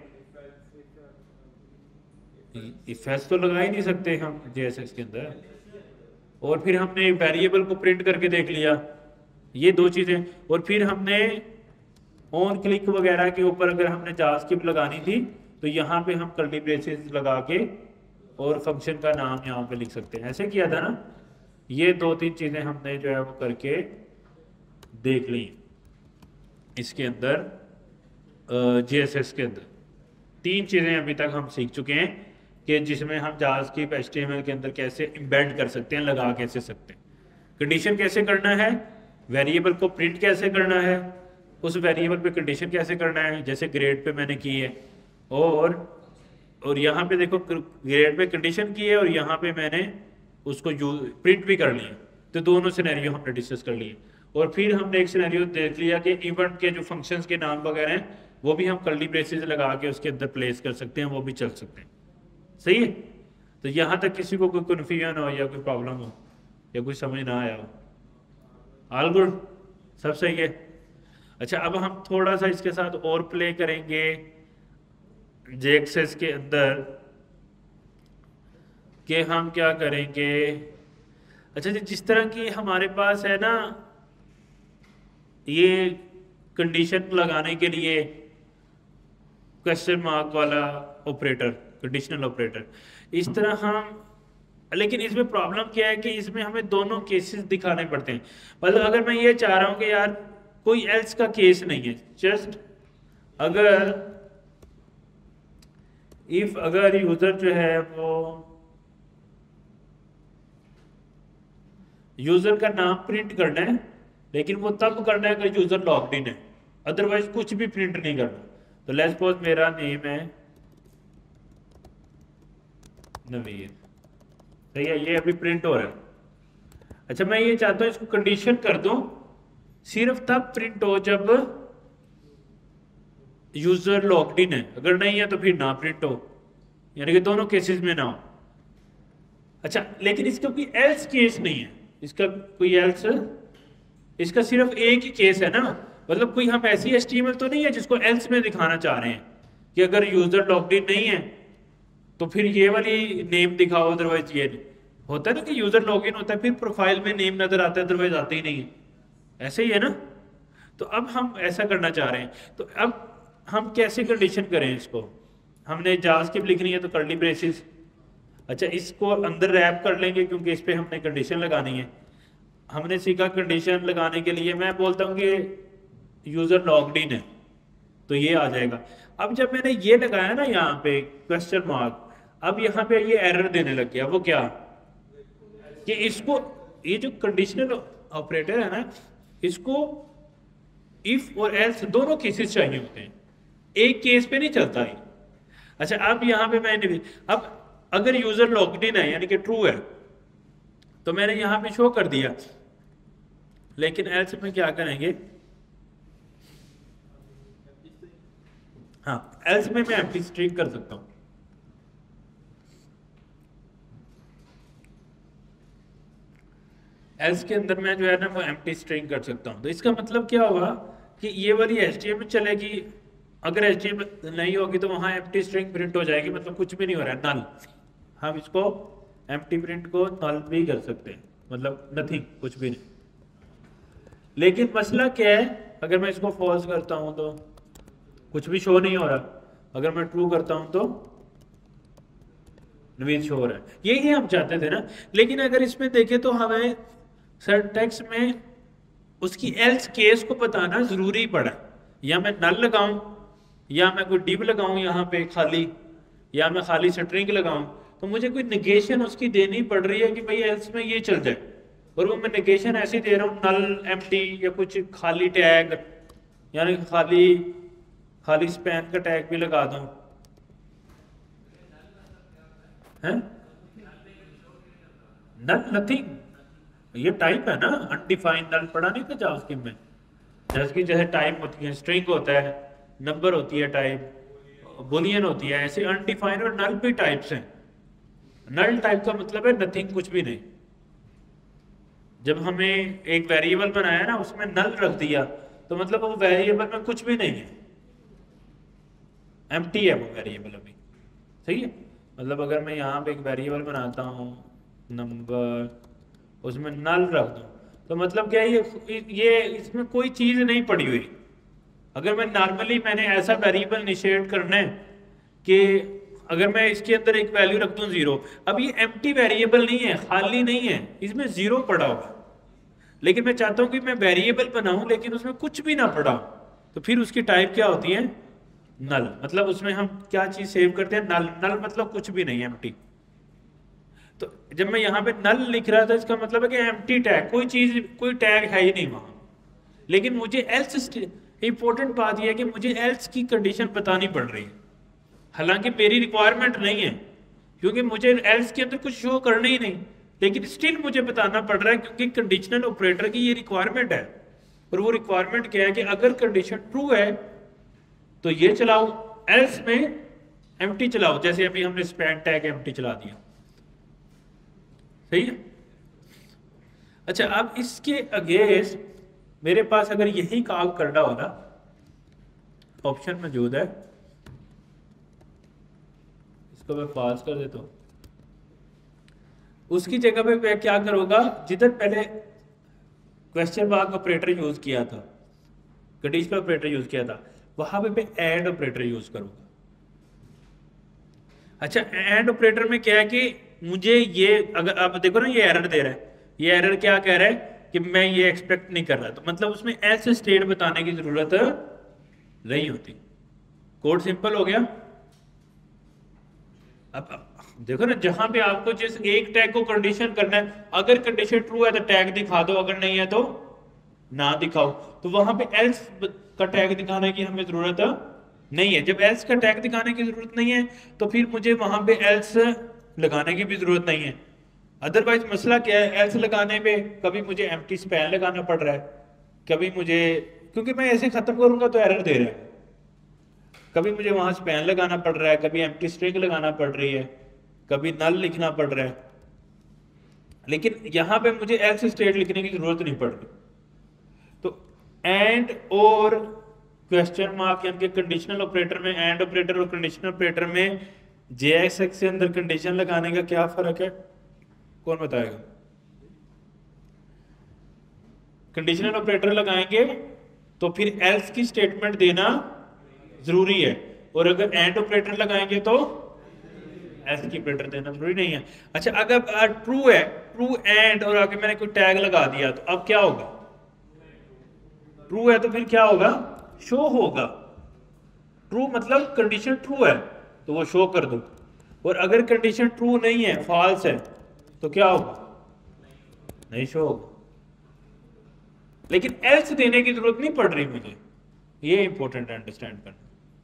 इफ एल्स तो लगा ही नहीं सकते हम JSX के अंदर, और फिर हमने वेरिएबल को प्रिंट करके देख लिया, ये दो चीजें, और फिर हमने ऑन क्लिक वगैरह के ऊपर अगर हमने जावास्क्रिप्ट लगानी थी तो यहाँ पे हम कर्ली ब्रेसेस लगा के और फंक्शन का नाम यहाँ पे लिख सकते हैं, ऐसे किया था ना। ये दो तीन चीजें हमने जो है वो करके देख ली इसके अंदर JSX के अंदर। तीन चीजें अभी तक हम सीख चुके हैं कि जिसमें हम जावास्क्रिप्ट HTML के अंदर कैसे इम्बेड कर सकते हैं, लगा कैसे सकते हैं, कंडीशन कैसे करना है, वेरिएबल को प्रिंट कैसे करना है, उस वेरिएबल पे कंडीशन कैसे करना है जैसे ग्रेड पे मैंने की है, और यहाँ पे देखो ग्रेड पे कंडीशन की है और यहाँ पे मैंने उसको प्रिंट भी कर लिया। तो दोनों सिनेरियो हमने डिस्कस कर लिए, और फिर हमने एक सिनेरियो देख लिया कि इवेंट के जो फंक्शंस के नाम वगैरह हैं वो भी हम कर्ली ब्रेसेस लगा के उसके अंदर प्लेस कर सकते हैं, वो भी चल सकते हैं। सही है? तो यहाँ तक किसी को कोई कन्फ्यूजन हो या कोई प्रॉब्लम हो या कोई समझ ना आया हो? ऑल गुड, सब सही है। अच्छा अब हम थोड़ा सा इसके साथ और प्ले करेंगे JSX के अंदर कि हम क्या करेंगे। अच्छा जी, जिस तरह की हमारे पास है ना ये कंडीशन लगाने के लिए क्वेश्चन मार्क वाला ऑपरेटर, कंडीशनल ऑपरेटर, इस तरह हम, लेकिन इसमें प्रॉब्लम क्या है कि इसमें हमें दोनों केसेस दिखाने पड़ते हैं। मतलब अगर मैं ये चाह रहा हूं कि यार कोई एल्स का केस नहीं है, जस्ट अगर यूजर जो है वो यूजर का नाम प्रिंट करना है, लेकिन वो तब करना है अगर यूजर लॉग्ड इन है, अदरवाइज कुछ भी प्रिंट नहीं करना। तो लेट्स सपोज मेरा नेम है नवीन, सही है, ये अभी प्रिंट हो रहा है। अच्छा मैं ये चाहता हूं इसको कंडीशन कर दूं सिर्फ तब प्रिंट हो जब यूजर लॉग्ड इन है, अगर नहीं है तो फिर ना प्रिंट हो, यानी कि दोनों केसेस में ना हो। अच्छा लेकिन इसका कोई एल्स केस नहीं है, इसका कोई एल्स, इसका सिर्फ एक ही केस है ना, मतलब कोई हम ऐसी HTML तो नहीं है जिसको एल्स में दिखाना चाह रहे हैं कि अगर यूजर लॉग्ड इन नहीं है तो फिर ये वाली नेम दिखाओ, अदरवाइज ये होता है ना कि यूजर लॉगिन होता है फिर प्रोफाइल में नेम नजर आता है, अदरवाइज आते ही नहीं है, ऐसे ही है ना। तो अब हम ऐसा करना चाह रहे हैं, तो अब हम कैसे कंडीशन करें इसको, हमने जावास्क्रिप्ट लिखनी है तो कर्ली ब्रेसेस, अच्छा इसको अंदर रैप कर लेंगे क्योंकि इस पर हमने कंडीशन लगानी है। हमने सीखा कंडीशन लगाने के लिए मैं बोलता हूँ कि यूजर लॉग्ड इन है तो ये आ जाएगा। अब जब मैंने ये लगाया ना यहाँ पे क्वेश्चन मार्क, अब यहाँ पे ये एरर देने लग गया, वो क्या, कि इसको, ये जो कंडीशनल ऑपरेटर है ना, इसको इफ और एल्स दोनों केसेस चाहिए होते हैं, एक केस पे नहीं चलता है। अच्छा अब यहाँ पे मैंने, अब अगर यूजर लॉग्ड इन है यानी कि ट्रू है तो मैंने यहाँ पे शो कर दिया, लेकिन एल्स में क्या करेंगे, हाँ एल्स में मैं एम्प्टी स्ट्रिंग कर सकता हूं। एल्स के अंदर मैं जो है ना वो एम्प्टी स्ट्रिंग कर सकता हूं। तो इसका मतलब क्या होगा कि ये वाली HTML चलेगी, अगर HTML नहीं होगी तो वहां एम्प्टी स्ट्रिंग प्रिंट हो जाएगी, मतलब कुछ भी नहीं हो रहा है, नल। हम इसको एम्प्टी प्रिंट को नल भी कर सकते हैं, मतलब नथिंग, कुछ भी नहीं। लेकिन मसला क्या है, अगर मैं इसको फॉल्स करता हूं तो कुछ भी शो नहीं हो रहा, अगर मैं ट्रू करता हूं तो नवीद शो हो रहा है। यही हम चाहते थे ना। लेकिन अगर इसमें देखें तो हमें सिंटैक्स में उसकी एल्स केस को बताना जरूरी पड़ा, या मैं नल लगाऊं या मैं कोई डिव लगाऊं यहाँ पे खाली, या मैं खाली स्ट्रिंग लगाऊं, तो मुझे कोई निगेशन उसकी देनी पड़ रही है कि भाई एल्स में ये चल जाए। और वो मैं निगेशन ऐसे दे रहा हूँ, नल एम्प्टी या कुछ खाली टैग, यानी खाली स्पैन का टैग भी लगा दूं, है नल नथिंग, ये टाइप है ना, अनडिफाइंड नल पढ़ा नहीं था जावास्क्रिप्ट में, जैसे टाइप होती है, स्ट्रिंग होता है, नंबर होती है टाइप, बुलियन होती है, ऐसे अनडिफाइंड और नल भी टाइप्स हैं। नल टाइप का मतलब है नथिंग, कुछ भी नहीं। जब हमें एक वेरिएबल बनाया ना उसमें नल रख दिया तो मतलब वो वेरिएबल में कुछ भी नहीं है, एम्प्टी है वो वेरिएबल अभी, सही है। मतलब अगर मैं यहाँ पे एक वेरिएबल बनाता हूँ नंबर, उसमें नल रख दूँ तो मतलब क्या है, ये इसमें कोई चीज़ नहीं पड़ी हुई। अगर मैं नॉर्मली मैंने ऐसा वेरिएबल इनिशिएट करना है कि अगर मैं इसके अंदर एक वैल्यू रख दूँ 0, अब ये एम्प्टी वेरिएबल नहीं है, खाली नहीं है, इसमें 0 पड़ा होगा। लेकिन मैं चाहता हूँ कि मैं वेरिएबल बनाऊं लेकिन उसमें कुछ भी ना पड़ा हो, तो फिर उसकी टाइप क्या होती है, नल। मतलब उसमें हम क्या चीज सेव करते हैं, नल। नल मतलब कुछ भी नहीं, एम्प्टी। तो जब मैं यहाँ पे नल लिख रहा था इसका मतलब है कि एम्प्टी टैग, कोई चीज, कोई टैग है ही नहीं वहां। लेकिन मुझे एल्स, इंपॉर्टेंट बात यह है कि मुझे एल्स की कंडीशन बतानी पड़ रही है, हालांकि मेरी रिक्वायरमेंट नहीं है, क्योंकि मुझे एल्स के अंदर कुछ शो करना ही नहीं, लेकिन स्टिल मुझे बताना पड़ रहा है क्योंकि कंडीशनल ऑपरेटर की ये रिक्वायरमेंट है। और वो रिक्वायरमेंट क्या है कि अगर कंडीशन ट्रू है तो ये चलाओ, एल्स में एम्प्टी चलाओ, जैसे अभी हमने स्पैन टैग एम्प्टी चला दिया, सही है। अच्छा अब इसके अगेंस्ट मेरे पास अगर यही काम करना हो ना, ऑप्शन मौजूद है, इसको मैं पास कर देता हूं। उसकी जगह पे मैं क्या करूंगा, जिधर पहले क्वेश्चन मार्क ऑपरेटर यूज किया था, कंडीशनल ऑपरेटर यूज किया था, वहां पे मैं एंड ऑपरेटर यूज करूंगा। अच्छा एंड ऑपरेटर में क्या है कि मुझे ये, अगर आप देखो ना ये एरर दे रहा है, ये एरर क्या कह रहा है कि मैं ये एक्सपेक्ट नहीं कर रहा, तो मतलब उसमें ऐसे स्टेट बताने की जरूरत नहीं होती। कोड सिंपल हो गया। अब देखो ना, जहां पे आपको जिस एक टैग को कंडीशन करना है, अगर कंडीशन ट्रू है तो टैग दिखा दो, अगर नहीं है तो ना दिखाओ, तो वहां पे एल्स का टैग दिखाने की हमें जरूरत नहीं है। जब एल्स का टैग दिखाने की जरूरत नहीं है तो फिर मुझे वहां पे एल्स लगाने की भी जरूरत नहीं है। अदरवाइज मसला क्या है, एल्स लगाने पे कभी मुझे एम्प्टी स्पैन लगाना पड़ रहा है, कभी मुझे, क्योंकि मैं ऐसे खत्म करूंगा तो एरर दे रहा है, कभी मुझे वहां स्पैन लगाना पड़ रहा है, कभी एम्प्टी स्ट्रिंग लगाना पड़ रही है, कभी नल लिखना पड़ रहा है, लेकिन यहां पे मुझे एल्स स्टेट लिखने की जरूरत नहीं पड़ रही। तो एंड और क्वेश्चन मार्क यानी कि कंडीशनल ऑपरेटर में, एंड ऑपरेटर और कंडीशनल ऑपरेटर में JSX के अंदर कंडीशन लगाने का क्या फर्क है, कौन बताएगा। कंडीशनल ऑपरेटर लगाएंगे तो फिर एल्स की स्टेटमेंट देना जरूरी है, और अगर एंड ऑपरेटर लगाएंगे तो एल्स की ऑपरेटर देना जरूरी नहीं है। अच्छा अगर ट्रू है, ट्रू एंड और आगे मैंने कोई टैग लगा दिया तो अब क्या होगा, ट्रू है तो फिर क्या होगा, शो होगा। ट्रू मतलब कंडीशन ट्रू है तो वो शो कर दो, और अगर कंडीशन ट्रू नहीं है, फॉल्स है, तो क्या होगा, नहीं शो होगा, लेकिन एल्स देने की जरूरत नहीं पड़ रही मुझे, ये इंपॉर्टेंट है अंडरस्टैंड करना।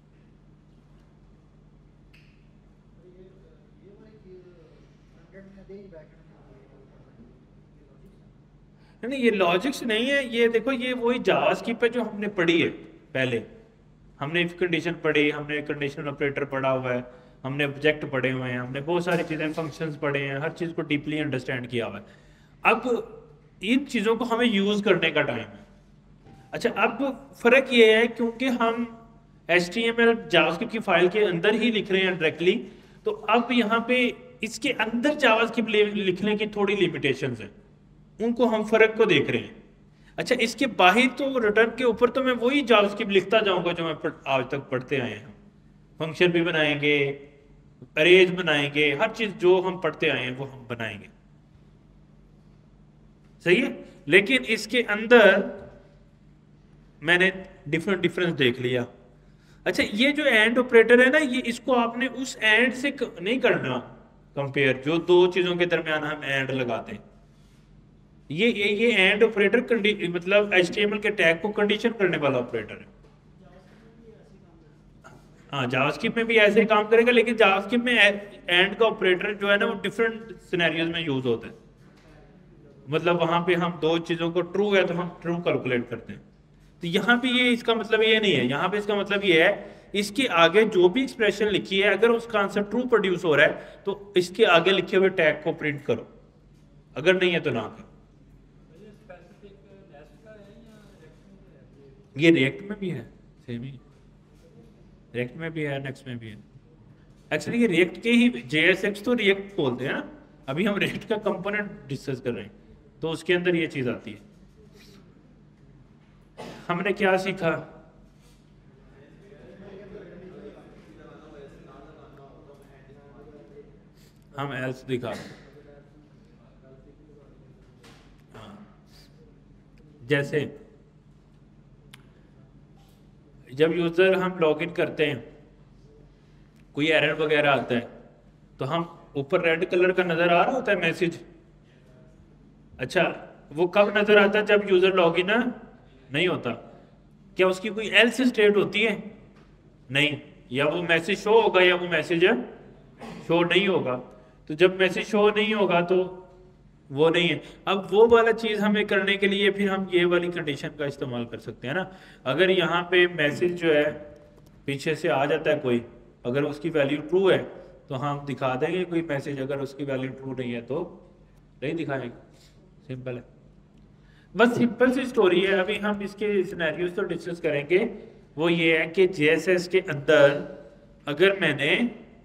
नहीं ये लॉजिक्स नहीं है, ये देखो ये वही जावास्क्रिप्ट है जो हमने पढ़ी है पहले। हमने इफ कंडीशन पढ़ी, हमने कंडीशनल ऑपरेटर पढ़ा हुआ है, हमने ऑब्जेक्ट पढ़े हुए हैं, हमने बहुत सारी चीज़ें फंक्शंस पढ़े हैं, हर चीज़ को डीपली अंडरस्टैंड किया हुआ है। अब इन चीज़ों को हमें यूज़ करने का टाइम है। अच्छा अब फ़र्क ये है क्योंकि हम HTML जावास्क्रिप्ट की फाइल के अंदर ही लिख रहे हैं डायरेक्टली, तो अब यहाँ पे इसके अंदर जावास्क्रिप्ट लिखने की थोड़ी लिमिटेशंस हैं, उनको हम फ़र्क को देख रहे हैं। अच्छा इसके बाहर तो रिटर्न के ऊपर तो मैं वही जावास्क्रिप्ट लिखता जाऊंगा जो मैं आज तक पढ़ते आए हैं। फंक्शन भी बनाएंगे, अरेज बनाएंगे, हर चीज जो हम पढ़ते आए हैं वो हम बनाएंगे, सही है। लेकिन इसके अंदर मैंने डिफरेंस देख लिया। अच्छा ये जो एंड ऑपरेटर है ना, ये इसको आपने उस एंड से नहीं करना कंपेयर जो दो चीजों के दरमियान हम एंड लगाते हैं। ये एंड ऑपरेटर मतलब HTML के टैग को कंडीशन करने वाला ऑपरेटर है। हाँ जावास्क्रिप्ट में भी ऐसे काम करेगा, लेकिन जावास्क्रिप्ट में एंड का ऑपरेटर जो है ना वो डिफरेंट सिनेरियोज में यूज होता है। मतलब वहां पे हम दो चीजों को ट्रू है तो हम ट्रू कैलकुलेट करते हैं। तो यहाँ पे ये इसका मतलब ये नहीं है, यहाँ पे इसका मतलब ये है इसके आगे जो भी एक्सप्रेशन लिखी है अगर उसका आंसर ट्रू प्रोड्यूस हो रहा है तो इसके आगे लिखे हुए टैग को प्रिंट करो, अगर नहीं है तो ना करो। ये रिएक्ट में भी है, सेम ही रिएक्ट में भी है, नेक्स्ट में भी है। एक्चुअली ये रिएक्ट के ही JSX तो रिएक्ट बोलते हैं ना, अभी हम रिएक्ट का कंपोनेंट डिस्कस कर रहे हैं तो उसके अंदर ये चीज आती है। हमने क्या सीखा, हम एल्स दिखा, हाँ जैसे जब यूजर हम लॉगिन करते हैं कोई एरर वगैरह आता है तो हम ऊपर रेड कलर का नजर आ रहा होता है मैसेज। अच्छा वो कब नजर आता है, जब यूजर लॉगिन नहीं होता। क्या उसकी कोई एल्स स्टेट होती है? नहीं, या वो मैसेज शो होगा या वो मैसेज शो नहीं होगा। तो जब मैसेज शो नहीं होगा तो वो नहीं है। अब वो वाला चीज हमें करने के लिए फिर हम ये वाली कंडीशन का इस्तेमाल कर सकते हैं ना। अगर यहाँ पे मैसेज जो है पीछे से आ जाता है कोई, अगर उसकी वैल्यू ट्रू है तो हम दिखा देंगे कोई मैसेज, अगर उसकी वैल्यू ट्रू नहीं है तो नहीं दिखाएंगे, सिंपल है। बस सिंपल सी स्टोरी है। अभी हम इसके सिनेरियोज तो डिस्कस करेंगे। वो ये है कि JSS के अंदर अगर मैंने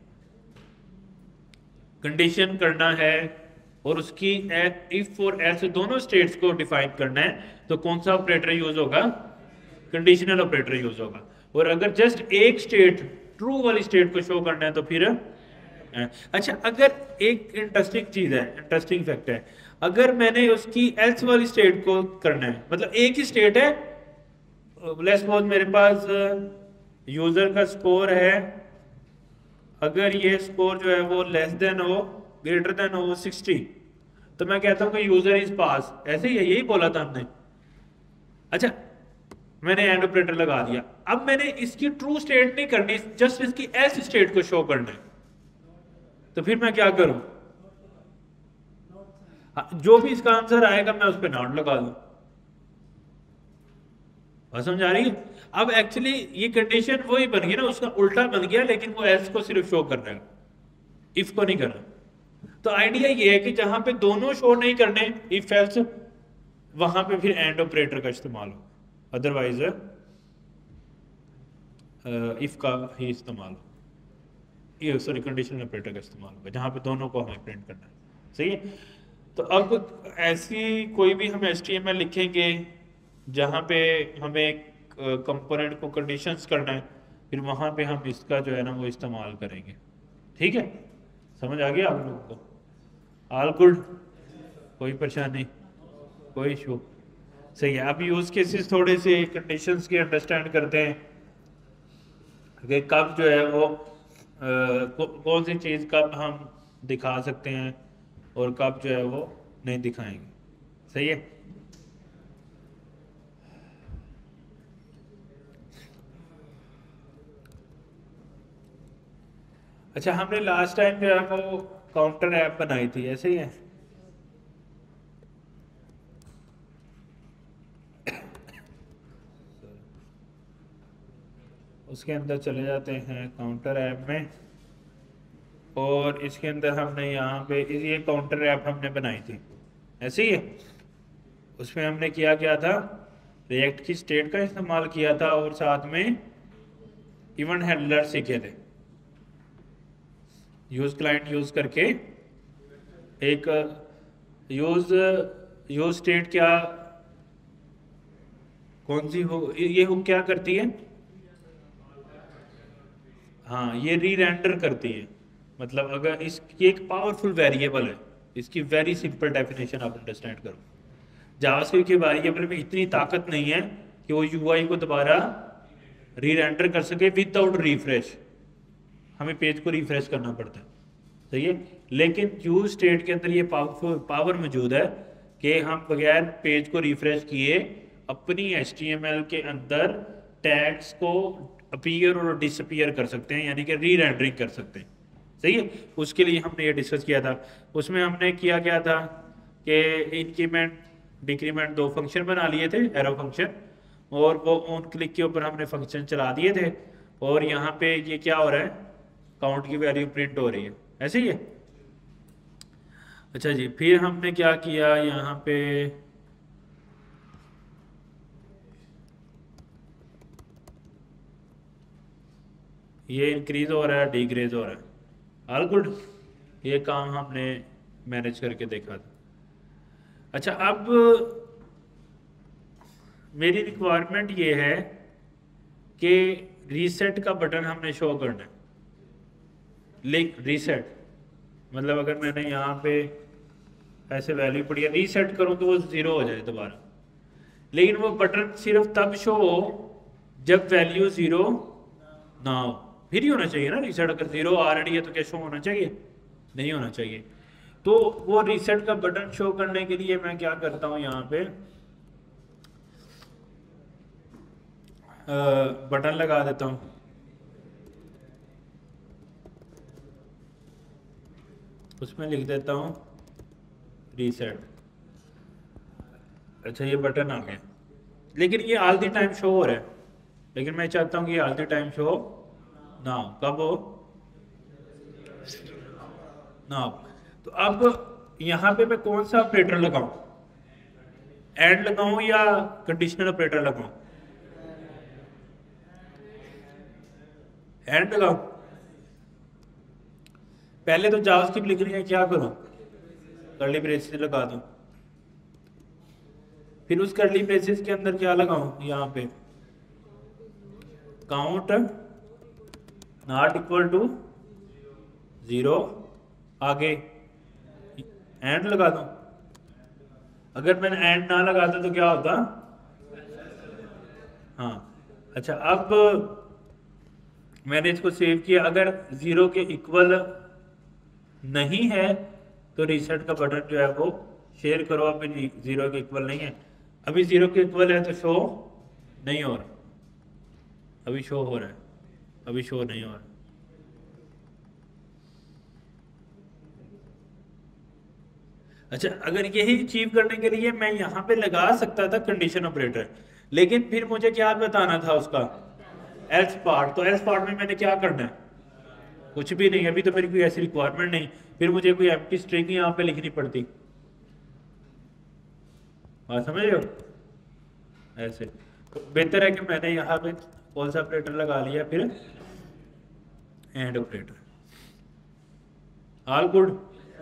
कंडीशन करना है और उसकी इफ और एल्स दोनों स्टेट्स को डिफाइन करना है तो कौन सा ऑपरेटर यूज होगा? कंडीशनल ऑपरेटर यूज होगा। और अगर जस्ट एक स्टेट ट्रू वाली स्टेट को शो करना है तो फिर अच्छा अगर एक इंटरेस्टिंग चीज है, इंटरेस्टिंग फैक्ट है, अगर मैंने उसकी एल्स वाली स्टेट को करना है, मतलब एक ही स्टेट है, लेट्स सपोज मेरे पास यूजर का स्कोर है, अगर ये स्कोर जो है वो लेस देन हो ग्रेटर देन हो 60 तो मैं कहता हूं कि यूजर इज पास। ऐसे ही है, यही बोला था हमने। अच्छा मैंने एंड ऑपरेटर लगा दिया, अब मैंने इसकी ट्रू स्टेट नहीं करनी, जस्ट इसकी एल्स स्टेट को शो करना है, तो फिर मैं क्या करूं? जो भी इसका आंसर आएगा मैं उस पर नॉट लगा दूं। बात समझ आ रही है? अब एक्चुअली ये कंडीशन वही बन गई ना, उसका उल्टा बन गया, लेकिन वो एल्स को सिर्फ शो कर रहा है, इफ को नहीं कर रहा। तो आइडिया ये है कि जहां पे दोनों शो नहीं करने इफ एल्स, वहां पे फिर एंड ऑपरेटर का इस्तेमाल हो, अदरवाइज इफ का ही इस्तेमाल हो, ये सॉरी कंडीशनल ऑपरेटर का इस्तेमाल होगा जहां पे दोनों को हमें प्रिंट करना है। सही है। तो अब ऐसी कोई भी हम HTML लिखेंगे जहां पे हमें कंपोनेंट को कंडीशंस करना है, फिर वहां पे हम इसका जो है ना वो इस्तेमाल करेंगे। ठीक है, समझ आ गया आप लोगों को? ऑल गुड, कोई परेशानी, कोई इशू? सही है। अब यूज केसेस थोड़े से कंडीशंस के अंडरस्टैंड करते हैं कि कब जो है वो कौन सी चीज़ कब हम दिखा सकते हैं और कब जो है वो नहीं दिखाएंगे। सही है। अच्छा, हमने लास्ट टाइम जो है वो काउंटर ऐप बनाई थी, ऐसे ही है। उसके अंदर चले जाते हैं काउंटर ऐप में, और इसके अंदर हमने यहाँ पे ये काउंटर ऐप हमने बनाई थी, ऐसे ही है। उसमें हमने किया क्या था, रिएक्ट की स्टेट का इस्तेमाल किया था और साथ में इवेंट हैंडलर सीखे थे। यूज क्लाइंट यूज करके एक यूज यूज स्टेट क्या, कौन सी हो ये हुक क्या करती है, हाँ ये री रेंडर करती है। मतलब अगर इसकी एक पावरफुल वेरिएबल है, इसकी वेरी सिंपल डेफिनेशन आप अंडरस्टैंड करो। जावास्क्रिप्ट के वेरिएबल में इतनी ताकत नहीं है कि वो यूआई को दोबारा री रेंडर कर सके विदाउट रिफ्रेश। हमें पेज को रिफ्रेश करना पड़ता है, सही है। लेकिन यूज स्टेट के अंदर ये पावर मौजूद है कि हम बगैर पेज को रिफ्रेश किए अपनी HTML के अंदर टैग्स को अपीयर और डिसअपीयर कर सकते हैं, यानी कि री रेंडरिंग कर सकते हैं, सही है। उसके लिए हमने ये डिस्कस किया था। उसमें हमने किया क्या था कि इंक्रीमेंट डिक्रीमेंट दो फंक्शन बना लिए थे, एरो फंक्शन, और वो ऑन क्लिक के ऊपर हमने फंक्शन चला दिए थे, और यहाँ पे ये क्या हो रहा है, काउंट की वैल्यू प्रिंट हो रही है, ऐसे ही है। अच्छा जी, फिर हमने क्या किया यहाँ पे, ये इंक्रीज हो रहा है, डिक्रीज हो रहा है, ऑल गुड। ये काम हमने मैनेज करके देखा था। अच्छा, अब मेरी रिक्वायरमेंट ये है कि रीसेट का बटन हमने शो करना है। लिंक रीसेट मतलब अगर मैंने यहाँ पे ऐसे वैल्यू पड़ी है, रीसेट करूँ तो वो 0 हो जाए दोबारा, लेकिन वो बटन सिर्फ तब शो हो जब वैल्यू 0 ना हो। फिर ही होना चाहिए ना रीसेट। अगर 0 आ रही है तो क्या शो होना चाहिए? नहीं होना चाहिए। तो वो रीसेट का बटन शो करने के लिए मैं क्या करता हूँ, यहाँ पे बटन लगा देता हूँ। उसमें लिख देता हूँ रीसेट। अच्छा, ये बटन आ गया, लेकिन ये ऑल द टाइम शो हो रहा है, लेकिन मैं चाहता हूँ कि ऑल द टाइम शो ना हो। कब हो? ना हो। तो अब यहाँ पे मैं कौन सा ऑपरेटर लगाऊं, एंड लगाऊं या कंडीशनल ऑपरेटर लगाऊं? एंड लगाऊं। पहले तो जावास्क्रिप्ट लिखने का क्या करूं, कर्ली ब्रेसेस लगा दूं। फिर उस कर्ली ब्रेसेस के अंदर क्या लगाऊं, यहाँ पे काउंट नॉट इक्वल टू 0, आगे एंड लगा दूं। अगर मैंने एंड ना लगाता तो क्या होता? हाँ। अच्छा, अब मैंने इसको सेव किया। अगर 0 के इक्वल नहीं है तो रीसेट का बटन जो है वो शेयर करो। अभी 0 के इक्वल नहीं है, अभी 0 के इक्वल है तो शो नहीं हो रहा। अभी शो हो रहा है, अभी शो नहीं हो रहा। अच्छा, अगर यही अचीव करने के लिए मैं यहाँ पे लगा सकता था कंडीशन ऑपरेटर, लेकिन फिर मुझे क्या बताना था उसका एल्स पार्ट। तो एल्स पार्ट में मैंने क्या करना है? कुछ भी नहीं। अभी तो मेरी कोई ऐसी रिक्वायरमेंट नहीं, फिर मुझे कोई एम्प्टी स्ट्रिंग यहाँ पे लिखनी पड़ती। बात समझ रहे हो? ऐसे तो बेहतर है कि मैंने यहाँ पे कौन सा ऑपरेटर लगा लिया, फिर एंड ऑपरेटर। All good.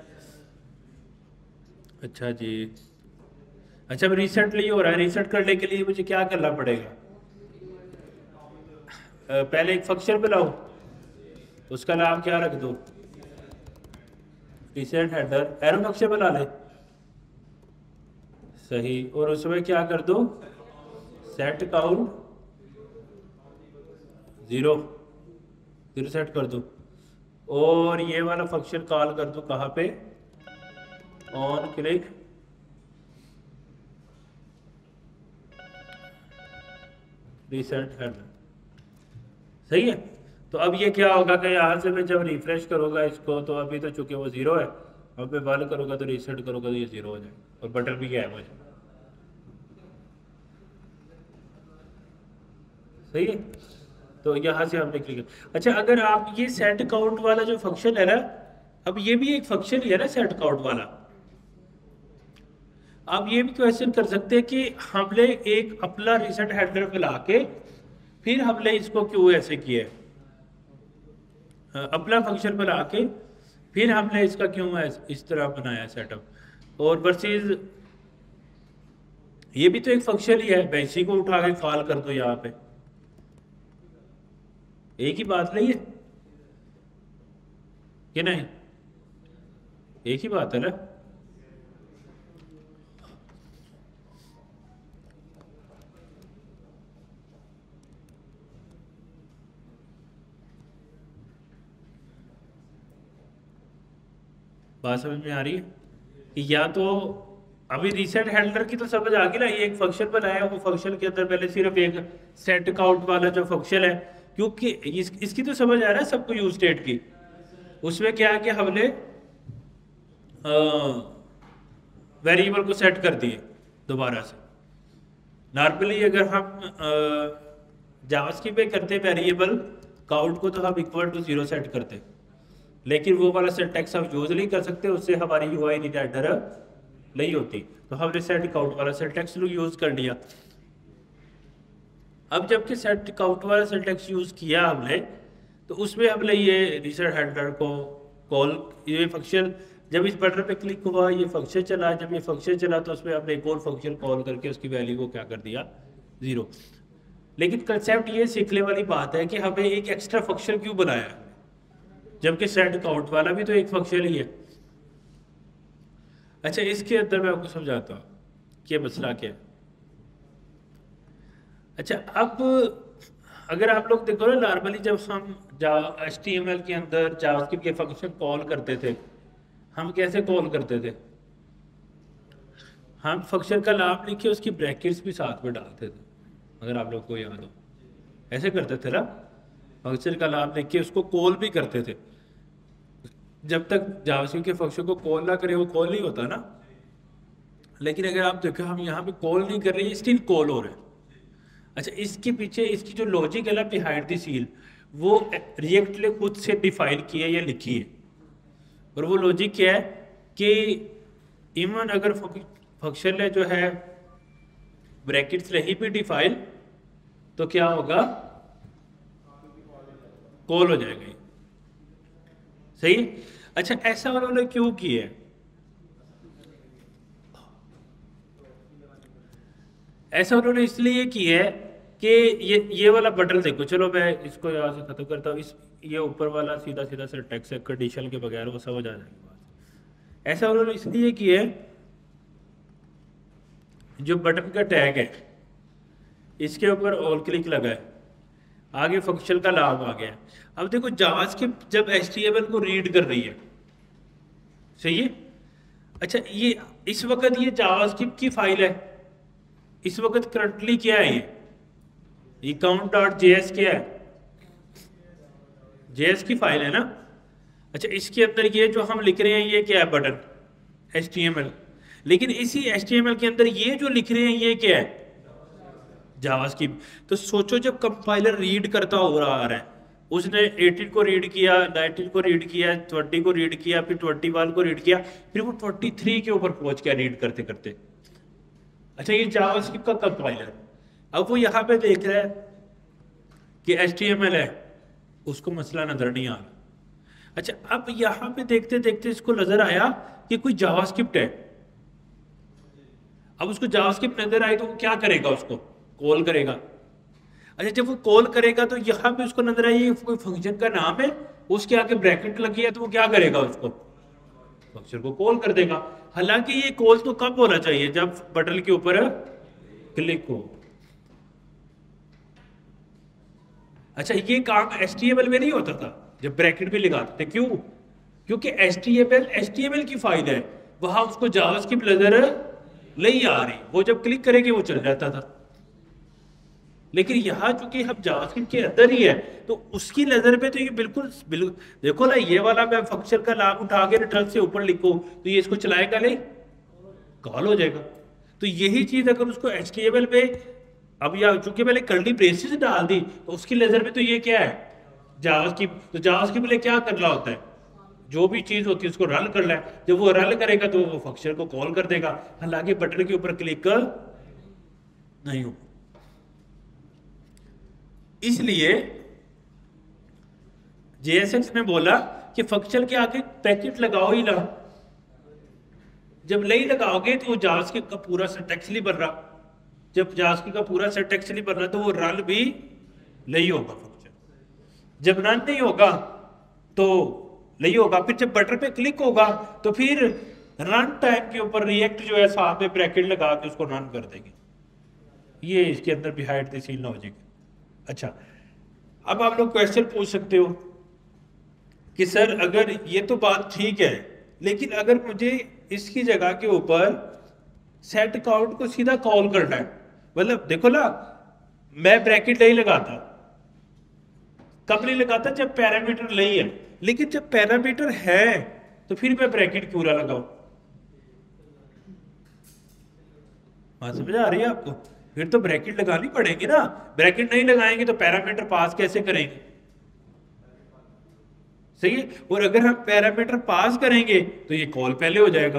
अच्छा जी। अच्छा, अब रिसेंटली हो रहा है, रिसेट करने के लिए मुझे क्या करना पड़ेगा? पहले एक फंक्शन बनाओ, उसका नाम क्या रख दो, रिसेट हेडर, एरो फंक्शन बना ले, सही। और उसमें क्या कर दो, सेट काउंट 0 सेट कर दो। और ये वाला फंक्शन कॉल कर दो कहाँ पे, ऑन क्लिक रीसेट हेडर, सही है। तो अब ये क्या होगा कि यहाँ से मैं जब रिफ्रेश करूँगा इसको, तो अभी तो चूंकि वो 0 है, अब मैं बंद करूँगा तो रीसेट करूँगा तो ये 0 हो जाएगा और बटन भी गायब हो जाएगा, सही है। तो यहाँ से हमने क्लिक किया। अच्छा, अगर आप ये सेट काउंट वाला जो फंक्शन है ना, अब ये भी एक फंक्शन ही है ना सेट काउंट वाला। आप ये भी क्वेश्चन कर सकते हैं कि हमने एक अपना रीसेट हेडर मिला के फिर हमने इसको क्यों ऐसे किया है, अपना फंक्शन बना के फिर हमने इसका क्यों इस तरह बनाया सेटअप, और वर्सेस ये भी तो एक फंक्शन ही है, मैं इसी को उठा के कॉल कर दो यहाँ पे, एक ही बात नहीं है कि नहीं, एक ही बात है ना। बात समझ में आ रही है कि या तो अभी रीसेट हैंडलर की तो समझ आ गई ना, ये एक फंक्शन बनाया, वो फंक्शन के अंदर पहले सिर्फ एक सेट काउंट वाला जो फंक्शन है, क्योंकि इसकी तो समझ आ रहा है सबको यूज स्टेट की। उसमें क्या है कि हमने वेरिएबल को सेट कर दिए दोबारा से। नॉर्मली अगर हम जावास्क्रिप्ट में करते वेरिएबल काउंट को तो हम इक्वल टू 0 सेट करते, लेकिन वो वाला सिंटैक्स हम यूज नहीं कर सकते, उससे हमारी यूआई रिडायरेक्टर नहीं होती, तो हमने सेट काउंट वाला सिंटैक्स यूज कर लिया। अब जबकि सेट काउंट वाला सिंटैक्स यूज किया हमने, तो उसमें हमने ये रीसेट हैंडलर को कॉल, ये फंक्शन जब इस बटन पे क्लिक हुआ ये फंक्शन चला, जब ये फंक्शन चला तो उसमें हमने एक और फंक्शन कॉल करके उसकी वैल्यू को क्या कर दिया 0। लेकिन कंसेप्ट ये सीखने वाली बात है कि हमें एक एक्स्ट्रा फंक्शन क्यों बनाया, जबकि सेट काउंट वाला भी तो एक फंक्शन ही है। अच्छा, इसके अंदर मैं आपको समझाता हूँ कि मसला क्या है। अच्छा, अब अगर आप लोग देखो ना, नॉर्मली जब हम HTML के अंदर जावास्क्रिप्ट के फंक्शन कॉल करते थे, हम कैसे कॉल करते थे, हम फंक्शन का नाम लिखे उसकी ब्रैकेट्स भी साथ में डालते थे, अगर आप लोग को याद हो ऐसे करते थे ना, फंक्शन का नाम लिख के उसको कॉल भी करते थे। जब तक जावास्क्रिप्ट के फंक्शन को कॉल ना करे वो कॉल नहीं होता ना। लेकिन अगर आप देखो हम यहाँ पे कॉल नहीं कर रहे हैं, स्टिल कॉल हो रहा है। अच्छा, इसके पीछे इसकी जो लॉजिक है ना बिहाइंड द सीन, वो रिएक्ट ने खुद से डिफाइन की है या लिखी है। और वो लॉजिक क्या है कि इवन अगर फंक्शन है जो है ब्रैकेट्स नहीं भी डिफाइन, तो क्या होगा, कॉल हो जाएगा, सही। अच्छा, ऐसा उन्होंने क्यों किया है, ऐसा उन्होंने इसलिए किया है कि ये वाला बटन देखो, चलो मैं इसको यहाँ से खत्म करता हूँ, इस ये ऊपर वाला सीधा सीधा सिंटैक्स है, कंडीशन के बगैर वो समझ आ जाएगी बात। ऐसा उन्होंने इसलिए किया है, जो बटन का टैग है इसके ऊपर ऑल क्लिक लगा है, आगे फंक्शन का नाम आ गया। अब देखो जावास्क्रिप्ट जब HTML को रीड कर रही है, सही है। अच्छा, ये इस वक्त ये जावास्क्रिप्ट की फाइल है, इस वक्त करंटली क्या है, ये count.js क्या है, JS की फाइल है ना। अच्छा, इसके अंदर ये जो हम लिख रहे हैं ये क्या है, बटन HTML। लेकिन इसी HTML के अंदर ये जो लिख रहे हैं ये क्या है, जावास्क्रिप्ट। तो सोचो जब कंपाइलर रीड करता हो रहा है, उसने 18 को रीड किया, 19 को रीड किया, 20 को रीड किया, फिर 21 को रीड किया, फिर वो 23 के ऊपर पहुंच गया रीड करते करते। अच्छा, ये जावास्क्रिप्ट का कंपाइलर, अब वो यहाँ पे देख रहा है कि HTML है, उसको मसला नजर नहीं आ रहा। अच्छा, अब यहाँ पे देखते देखते इसको नजर आया कि कोई जावास्क्रिप्ट है। अब उसको जावास्क्रिप्ट नजर आई तो वो क्या करेगा, उसको कॉल करेगा। अच्छा, जब वो कॉल करेगा तो यहाँ पे उसको नजर आई कोई फंक्शन का नाम है, उसके आगे ब्रैकेट लगी है, तो वो क्या करेगा, उसको फंक्शन को कॉल कर देगा। हालांकि ये कॉल तो कब होना चाहिए, जब बटन के ऊपर क्लिक हो। अच्छा, ये काम HTML में नहीं होता था जब ब्रैकेट भी लगाते थे, क्यों, क्योंकि HTML की फाइल है, वहां उसको जावास्क्रिप्ट नजर नहीं आ रही, वो जब क्लिक करेगी वो चल जाता था। लेकिन यहाँ चूंकि हम जावास्क्रिप्ट के अंदर ही है तो उसकी नजर पे तो ये बिल्कुल बिल्कुल देखो ना, ये वाला मैं फंक्शन का नाम उठा के रिटर्न से ऊपर लिखूं तो ये इसको चलाएगा नहीं, कॉल हो जाएगा। तो यही चीज अगर उसको HTML पे अब या चूंकि मैंने कर्ली ब्रेसेस डाल दी तो उसकी नजर में तो ये क्या है, जावास्क्रिप्ट। तो जावास्क्रिप्ट में क्या करना होता है, जो भी चीज होती है उसको रन करना है। जब वो रन करेगा तो वो फंक्शन को कॉल कर देगा, हालांकि बटन के ऊपर क्लिक कर नहीं हो। इसलिए JSX ने बोला कि फंक्शन के आगे ब्रैकेट लगाओ ही ना। जब नहीं लगाओगे तो वो जावास्क्रिप्ट का पूरा सिंटैक्स नहीं बन रहा। जब जावास्क्रिप्ट का पूरा सिंटैक्स नहीं बन रहा तो वो रन भी नहीं होगा फंक्शन। जब रन नहीं होगा तो नहीं होगा, फिर जब बटन पे क्लिक होगा तो फिर रन टाइम के ऊपर रिएक्ट जो है साथ में ब्रैकेट लगा के उसको रन कर देंगे। ये इसके अंदर बिहाइंड द सीन लॉजिक। अच्छा, अब आप लोग क्वेश्चन पूछ सकते हो कि सर अगर ये तो बात ठीक है, लेकिन अगर मुझे इसकी जगह के ऊपर सेट काउंट को सीधा कॉल करना है, मतलब देखो ना, मैं ब्रैकेट नहीं लगाता, कब नहीं लगाता, जब पैरामीटर नहीं है। लेकिन जब पैरामीटर है तो फिर मैं ब्रैकेट क्यों ना लगाऊं? बात समझ आ रही है आपको? फिर तो ब्रैकेट लगानी पड़ेगी ना। ब्रैकेट नहीं लगाएंगे तो पैरामीटर पास कैसे करेंगे? सही है। और अगर हम पैरामीटर पास करेंगे तो ये कॉल पहले हो जाएगा,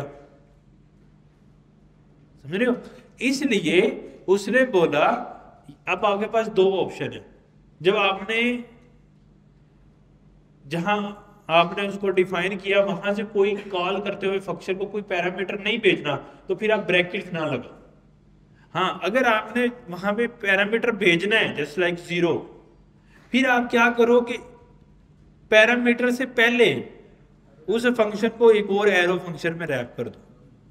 समझ रहे हो? इसलिए उसने बोला अब आपके पास दो ऑप्शन है। जब आपने जहां आपने उसको डिफाइन किया वहां से कोई कॉल करते हुए फंक्शन को कोई पैरामीटर नहीं भेजना तो फिर आप ब्रैकेट ना लगा। हाँ, अगर आपने वहां पे पैरामीटर भेजना है जस्ट लाइक 0, फिर आप क्या करो कि पैरामीटर से पहले उस फंक्शन को एक और एरो फंक्शन में रैप कर दो।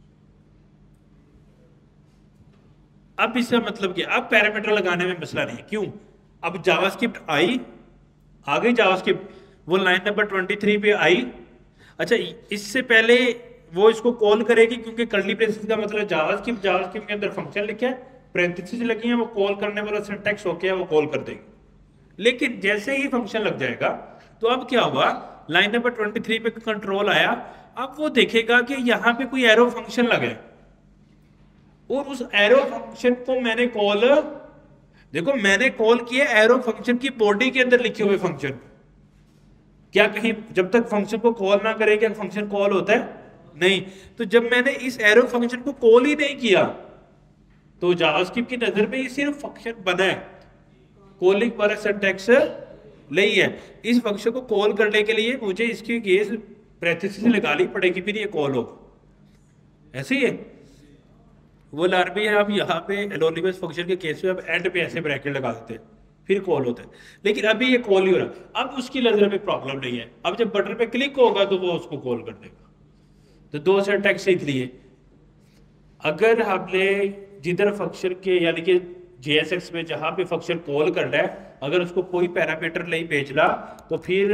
अब इसका मतलब क्या, अब पैरामीटर लगाने में मसला नहीं है। क्यों? अब जावास्क्रिप्ट आई, आ गई जावास्क्रिप्ट, वो लाइन नंबर 23 पे आई। अच्छा, इससे पहले वो इसको कॉल करेगी क्योंकि कर्ली ब्रेसेस का मतलब जावास्क्रिप्ट, जावास्क्रिप्ट के अंदर फंक्शन लिखा है, पैरेंथेसिस लगी है, वो कॉल करने वाला सिंटैक्स हो गया, वो कॉल कर देगी। लेकिन जैसे ही फंक्शन लग जाएगा तो अब क्या हुआ, लाइन नंबर 23 पे कंट्रोल आया। अब वो देखेगा कि यहाँ पे कोई एरो फंक्शन लगा है और उस एरो फंक्शन को मैंने कॉल, देखो मैंने कॉल किया एरो फंक्शन की बॉडी के अंदर लिखे हुए फंक्शन। क्या कहीं जब तक फंक्शन को कॉल ना करे क्या फंक्शन कॉल होता है? नहीं। तो जब मैंने इस एरो फंक्शन को कॉल ही नहीं किया तो जावास्क्रिप्ट की नजर में ये सिर्फ फंक्शन बना है, कॉलिंग वाला सिंटैक्स नहीं है। इस फंक्शन को कॉल करने के लिए मुझे इसकी केस पैरेंथेसिस लगानी पड़ेगी, फिर ये कॉल होगा। ऐसे ही है वो लार्मी है। अब यहाँ पे एनोनिमस फंक्शन के केस में अब एंड पे ऐसे ब्रैकेट लगा देते हैं, फिर कॉल होता है। लेकिन अभी ये कॉल ही हो रहा, अब उसकी नजर में प्रॉब्लम नहीं है। अब जब बटन पे क्लिक होगा तो वो उसको कॉल कर देगा। तो दो सिंटैक्स सीख लिए। अगर हमने जिधर फंक्शन के यानी कि JSX में जहां पे फंक्शन कॉल करना है, अगर उसको कोई पैरामीटर नहीं भेजना तो फिर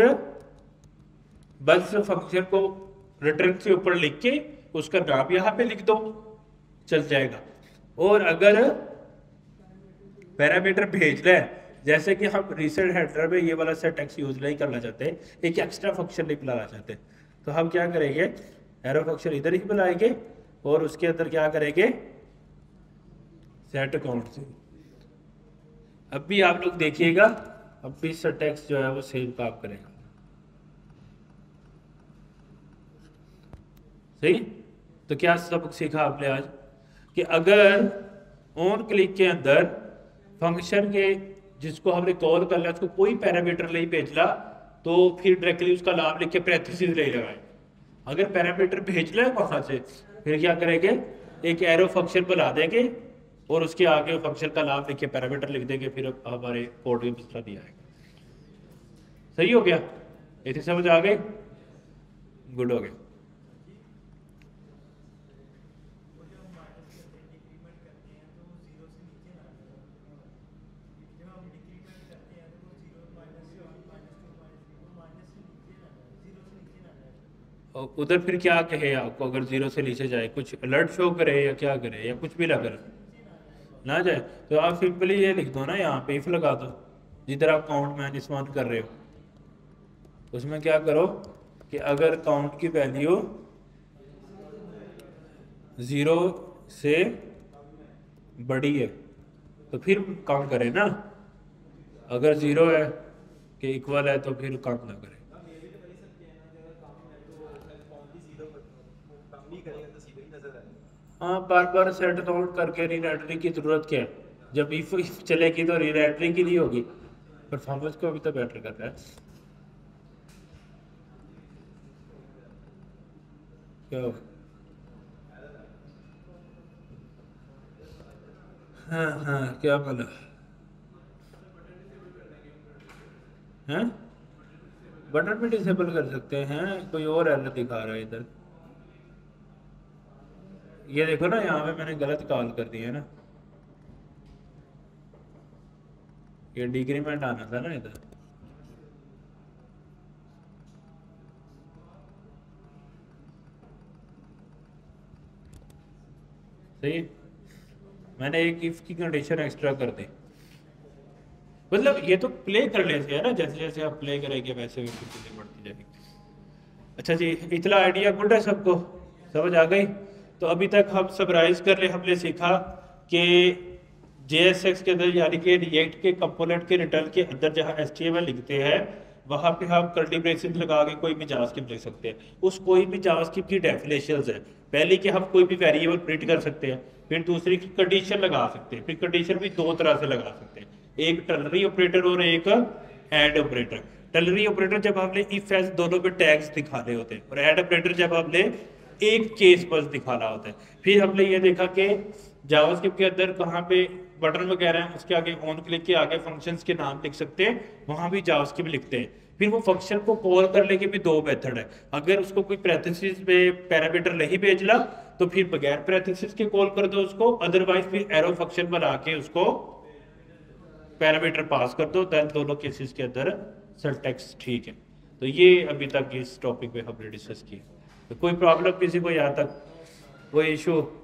बस फंक्शन को रिटर्न से ऊपर लिख के उसका नाम यहां पे लिख दो, चल जाएगा। और अगर पैरामीटर भेजना है, जैसे कि हम रिसेंट हेडर में ये वाला सिंटैक्स यूज नहीं करना चाहते, एक एक्स्ट्रा फंक्शन नहीं बुलाना चाहते, तो हम क्या करेंगे, एरो फंक्शन इधर ही बुलाएंगे और उसके अंदर क्या करेंगे, सेट काउंट से। अब भी आप लोग देखिएगा, अब भी सिंटैक्स जो है वो सेम काम करेगा। सही? तो क्या सबक सीखा आपने आज कि अगर ऑन क्लिक के अंदर फंक्शन के जिसको हमने कॉल कर लिया उसको कोई पैरामीटर नहीं भेजना तो फिर डायरेक्टली उसका नाम लिख के पैरेंथेसिस नहीं लगाए। अगर पैरामीटर भेजना है वहां से फिर क्या करेंगे, एक एरो फंक्शन बना देंगे और उसके आगे फंक्शन का नाम लिख के पैरामीटर लिख देंगे, फिर हमारे कोड में मसला नहीं आएगा। सही हो गया? इतनी समझ आ गई? गुड हो गया। और उधर फिर क्या कहे आपको, अगर 0 से नीचे जाए कुछ अलर्ट शो करे या क्या करे या कुछ भी ना करे? ना जाए तो आप सिंपली ये लिख दो ना, यहाँ पे इफ लगा दो जिधर आप काउंट -1 कर रहे हो। उसमें क्या करो कि अगर काउंट की वैल्यू 0 से बड़ी है तो फिर काउंट करें ना, अगर 0 है कि इक्वल है तो फिर काउंट ना करें। हाँ, बार बार सेट नोट करके रीराइटरिंग की जरूरत क्या है, जब इफ चलेगी तो रीराइटरिंग की नहीं होगी, परफॉर्मेंस को अभी तो बेटर कर रहा है। क्या होगा? हाँ हाँ, क्या बोला है? बटन भी डिसेबल कर सकते हैं, कोई और एरर दिखा रहा है इधर। ये देखो ना, यहाँ पे मैंने गलत कॉल कर दिया है ना, ये डिक्रीमेंट आना था ना इधर। सही है? मैंने एक इफ की कंडीशन एक्स्ट्रा कर दी, मतलब ये तो प्ले कर लेते हैं ना, जैसे जैसे आप प्ले करेंगे वैसे वैसे चीजें बढ़ती जाएगी। अच्छा जी, इतना आइडिया गुड है सबको, समझ आ गई? तो अभी तक हम समराइज कर ले, हमने सीखा कि JSX के अंदर यानी कि रिएक्ट के कंपोनेंट के रिटर्न के अंदर जहाँ HTML लिखते हैं वहां पे हम कर्ली ब्रेसेस लगा के कोई भी जावास्क्रिप्ट लिख सकते हैं। उस कोई भी जावास्क्रिप्ट की डेफिनेशंस है, पहली कि हम कोई भी वेरिएबल प्रिंट कर सकते हैं, फिर दूसरी की कंडीशन लगा सकते हैं, फिर कंडीशन भी दो तरह से लगा सकते हैं, एक टर्नरी ऑपरेटर और एक एंड ऑपरेटर। टर्नरी ऑपरेटर जब हमने इफ एल्स दोनों पे टैग्स दिखाने होते हैं, और एंड ऑपरेटर जब हमने एक केस बस दिखाना होता है। फिर हमने ये देखा कि जावास्क्रिप्ट के अंदर कहाँ पे बटन वगैरह है उसके आगे ऑन क्लिक के आगे फंक्शंस के नाम लिख सकते हैं, वहां भी जावास्क्रिप्ट लिखते हैं। फिर वो फंक्शन को कॉल करने के भी दो मेथड है, अगर उसको कोई पैरेंथेसिस में पैरामीटर नहीं भेजना तो फिर बगैर पैरेंथेसिस के कॉल कर दो उसको, अदरवाइज फिर एरो फंक्शन बना के उसको पैरामीटर पास कर दो, देन दोनों केसेस के अंदर सिंटैक्स ठीक है। तो ये अभी तक इस टॉपिक पे हमने डिस्कस किया। तो कोई प्रॉब्लम किसी को यहाँ तक, कोई इशू?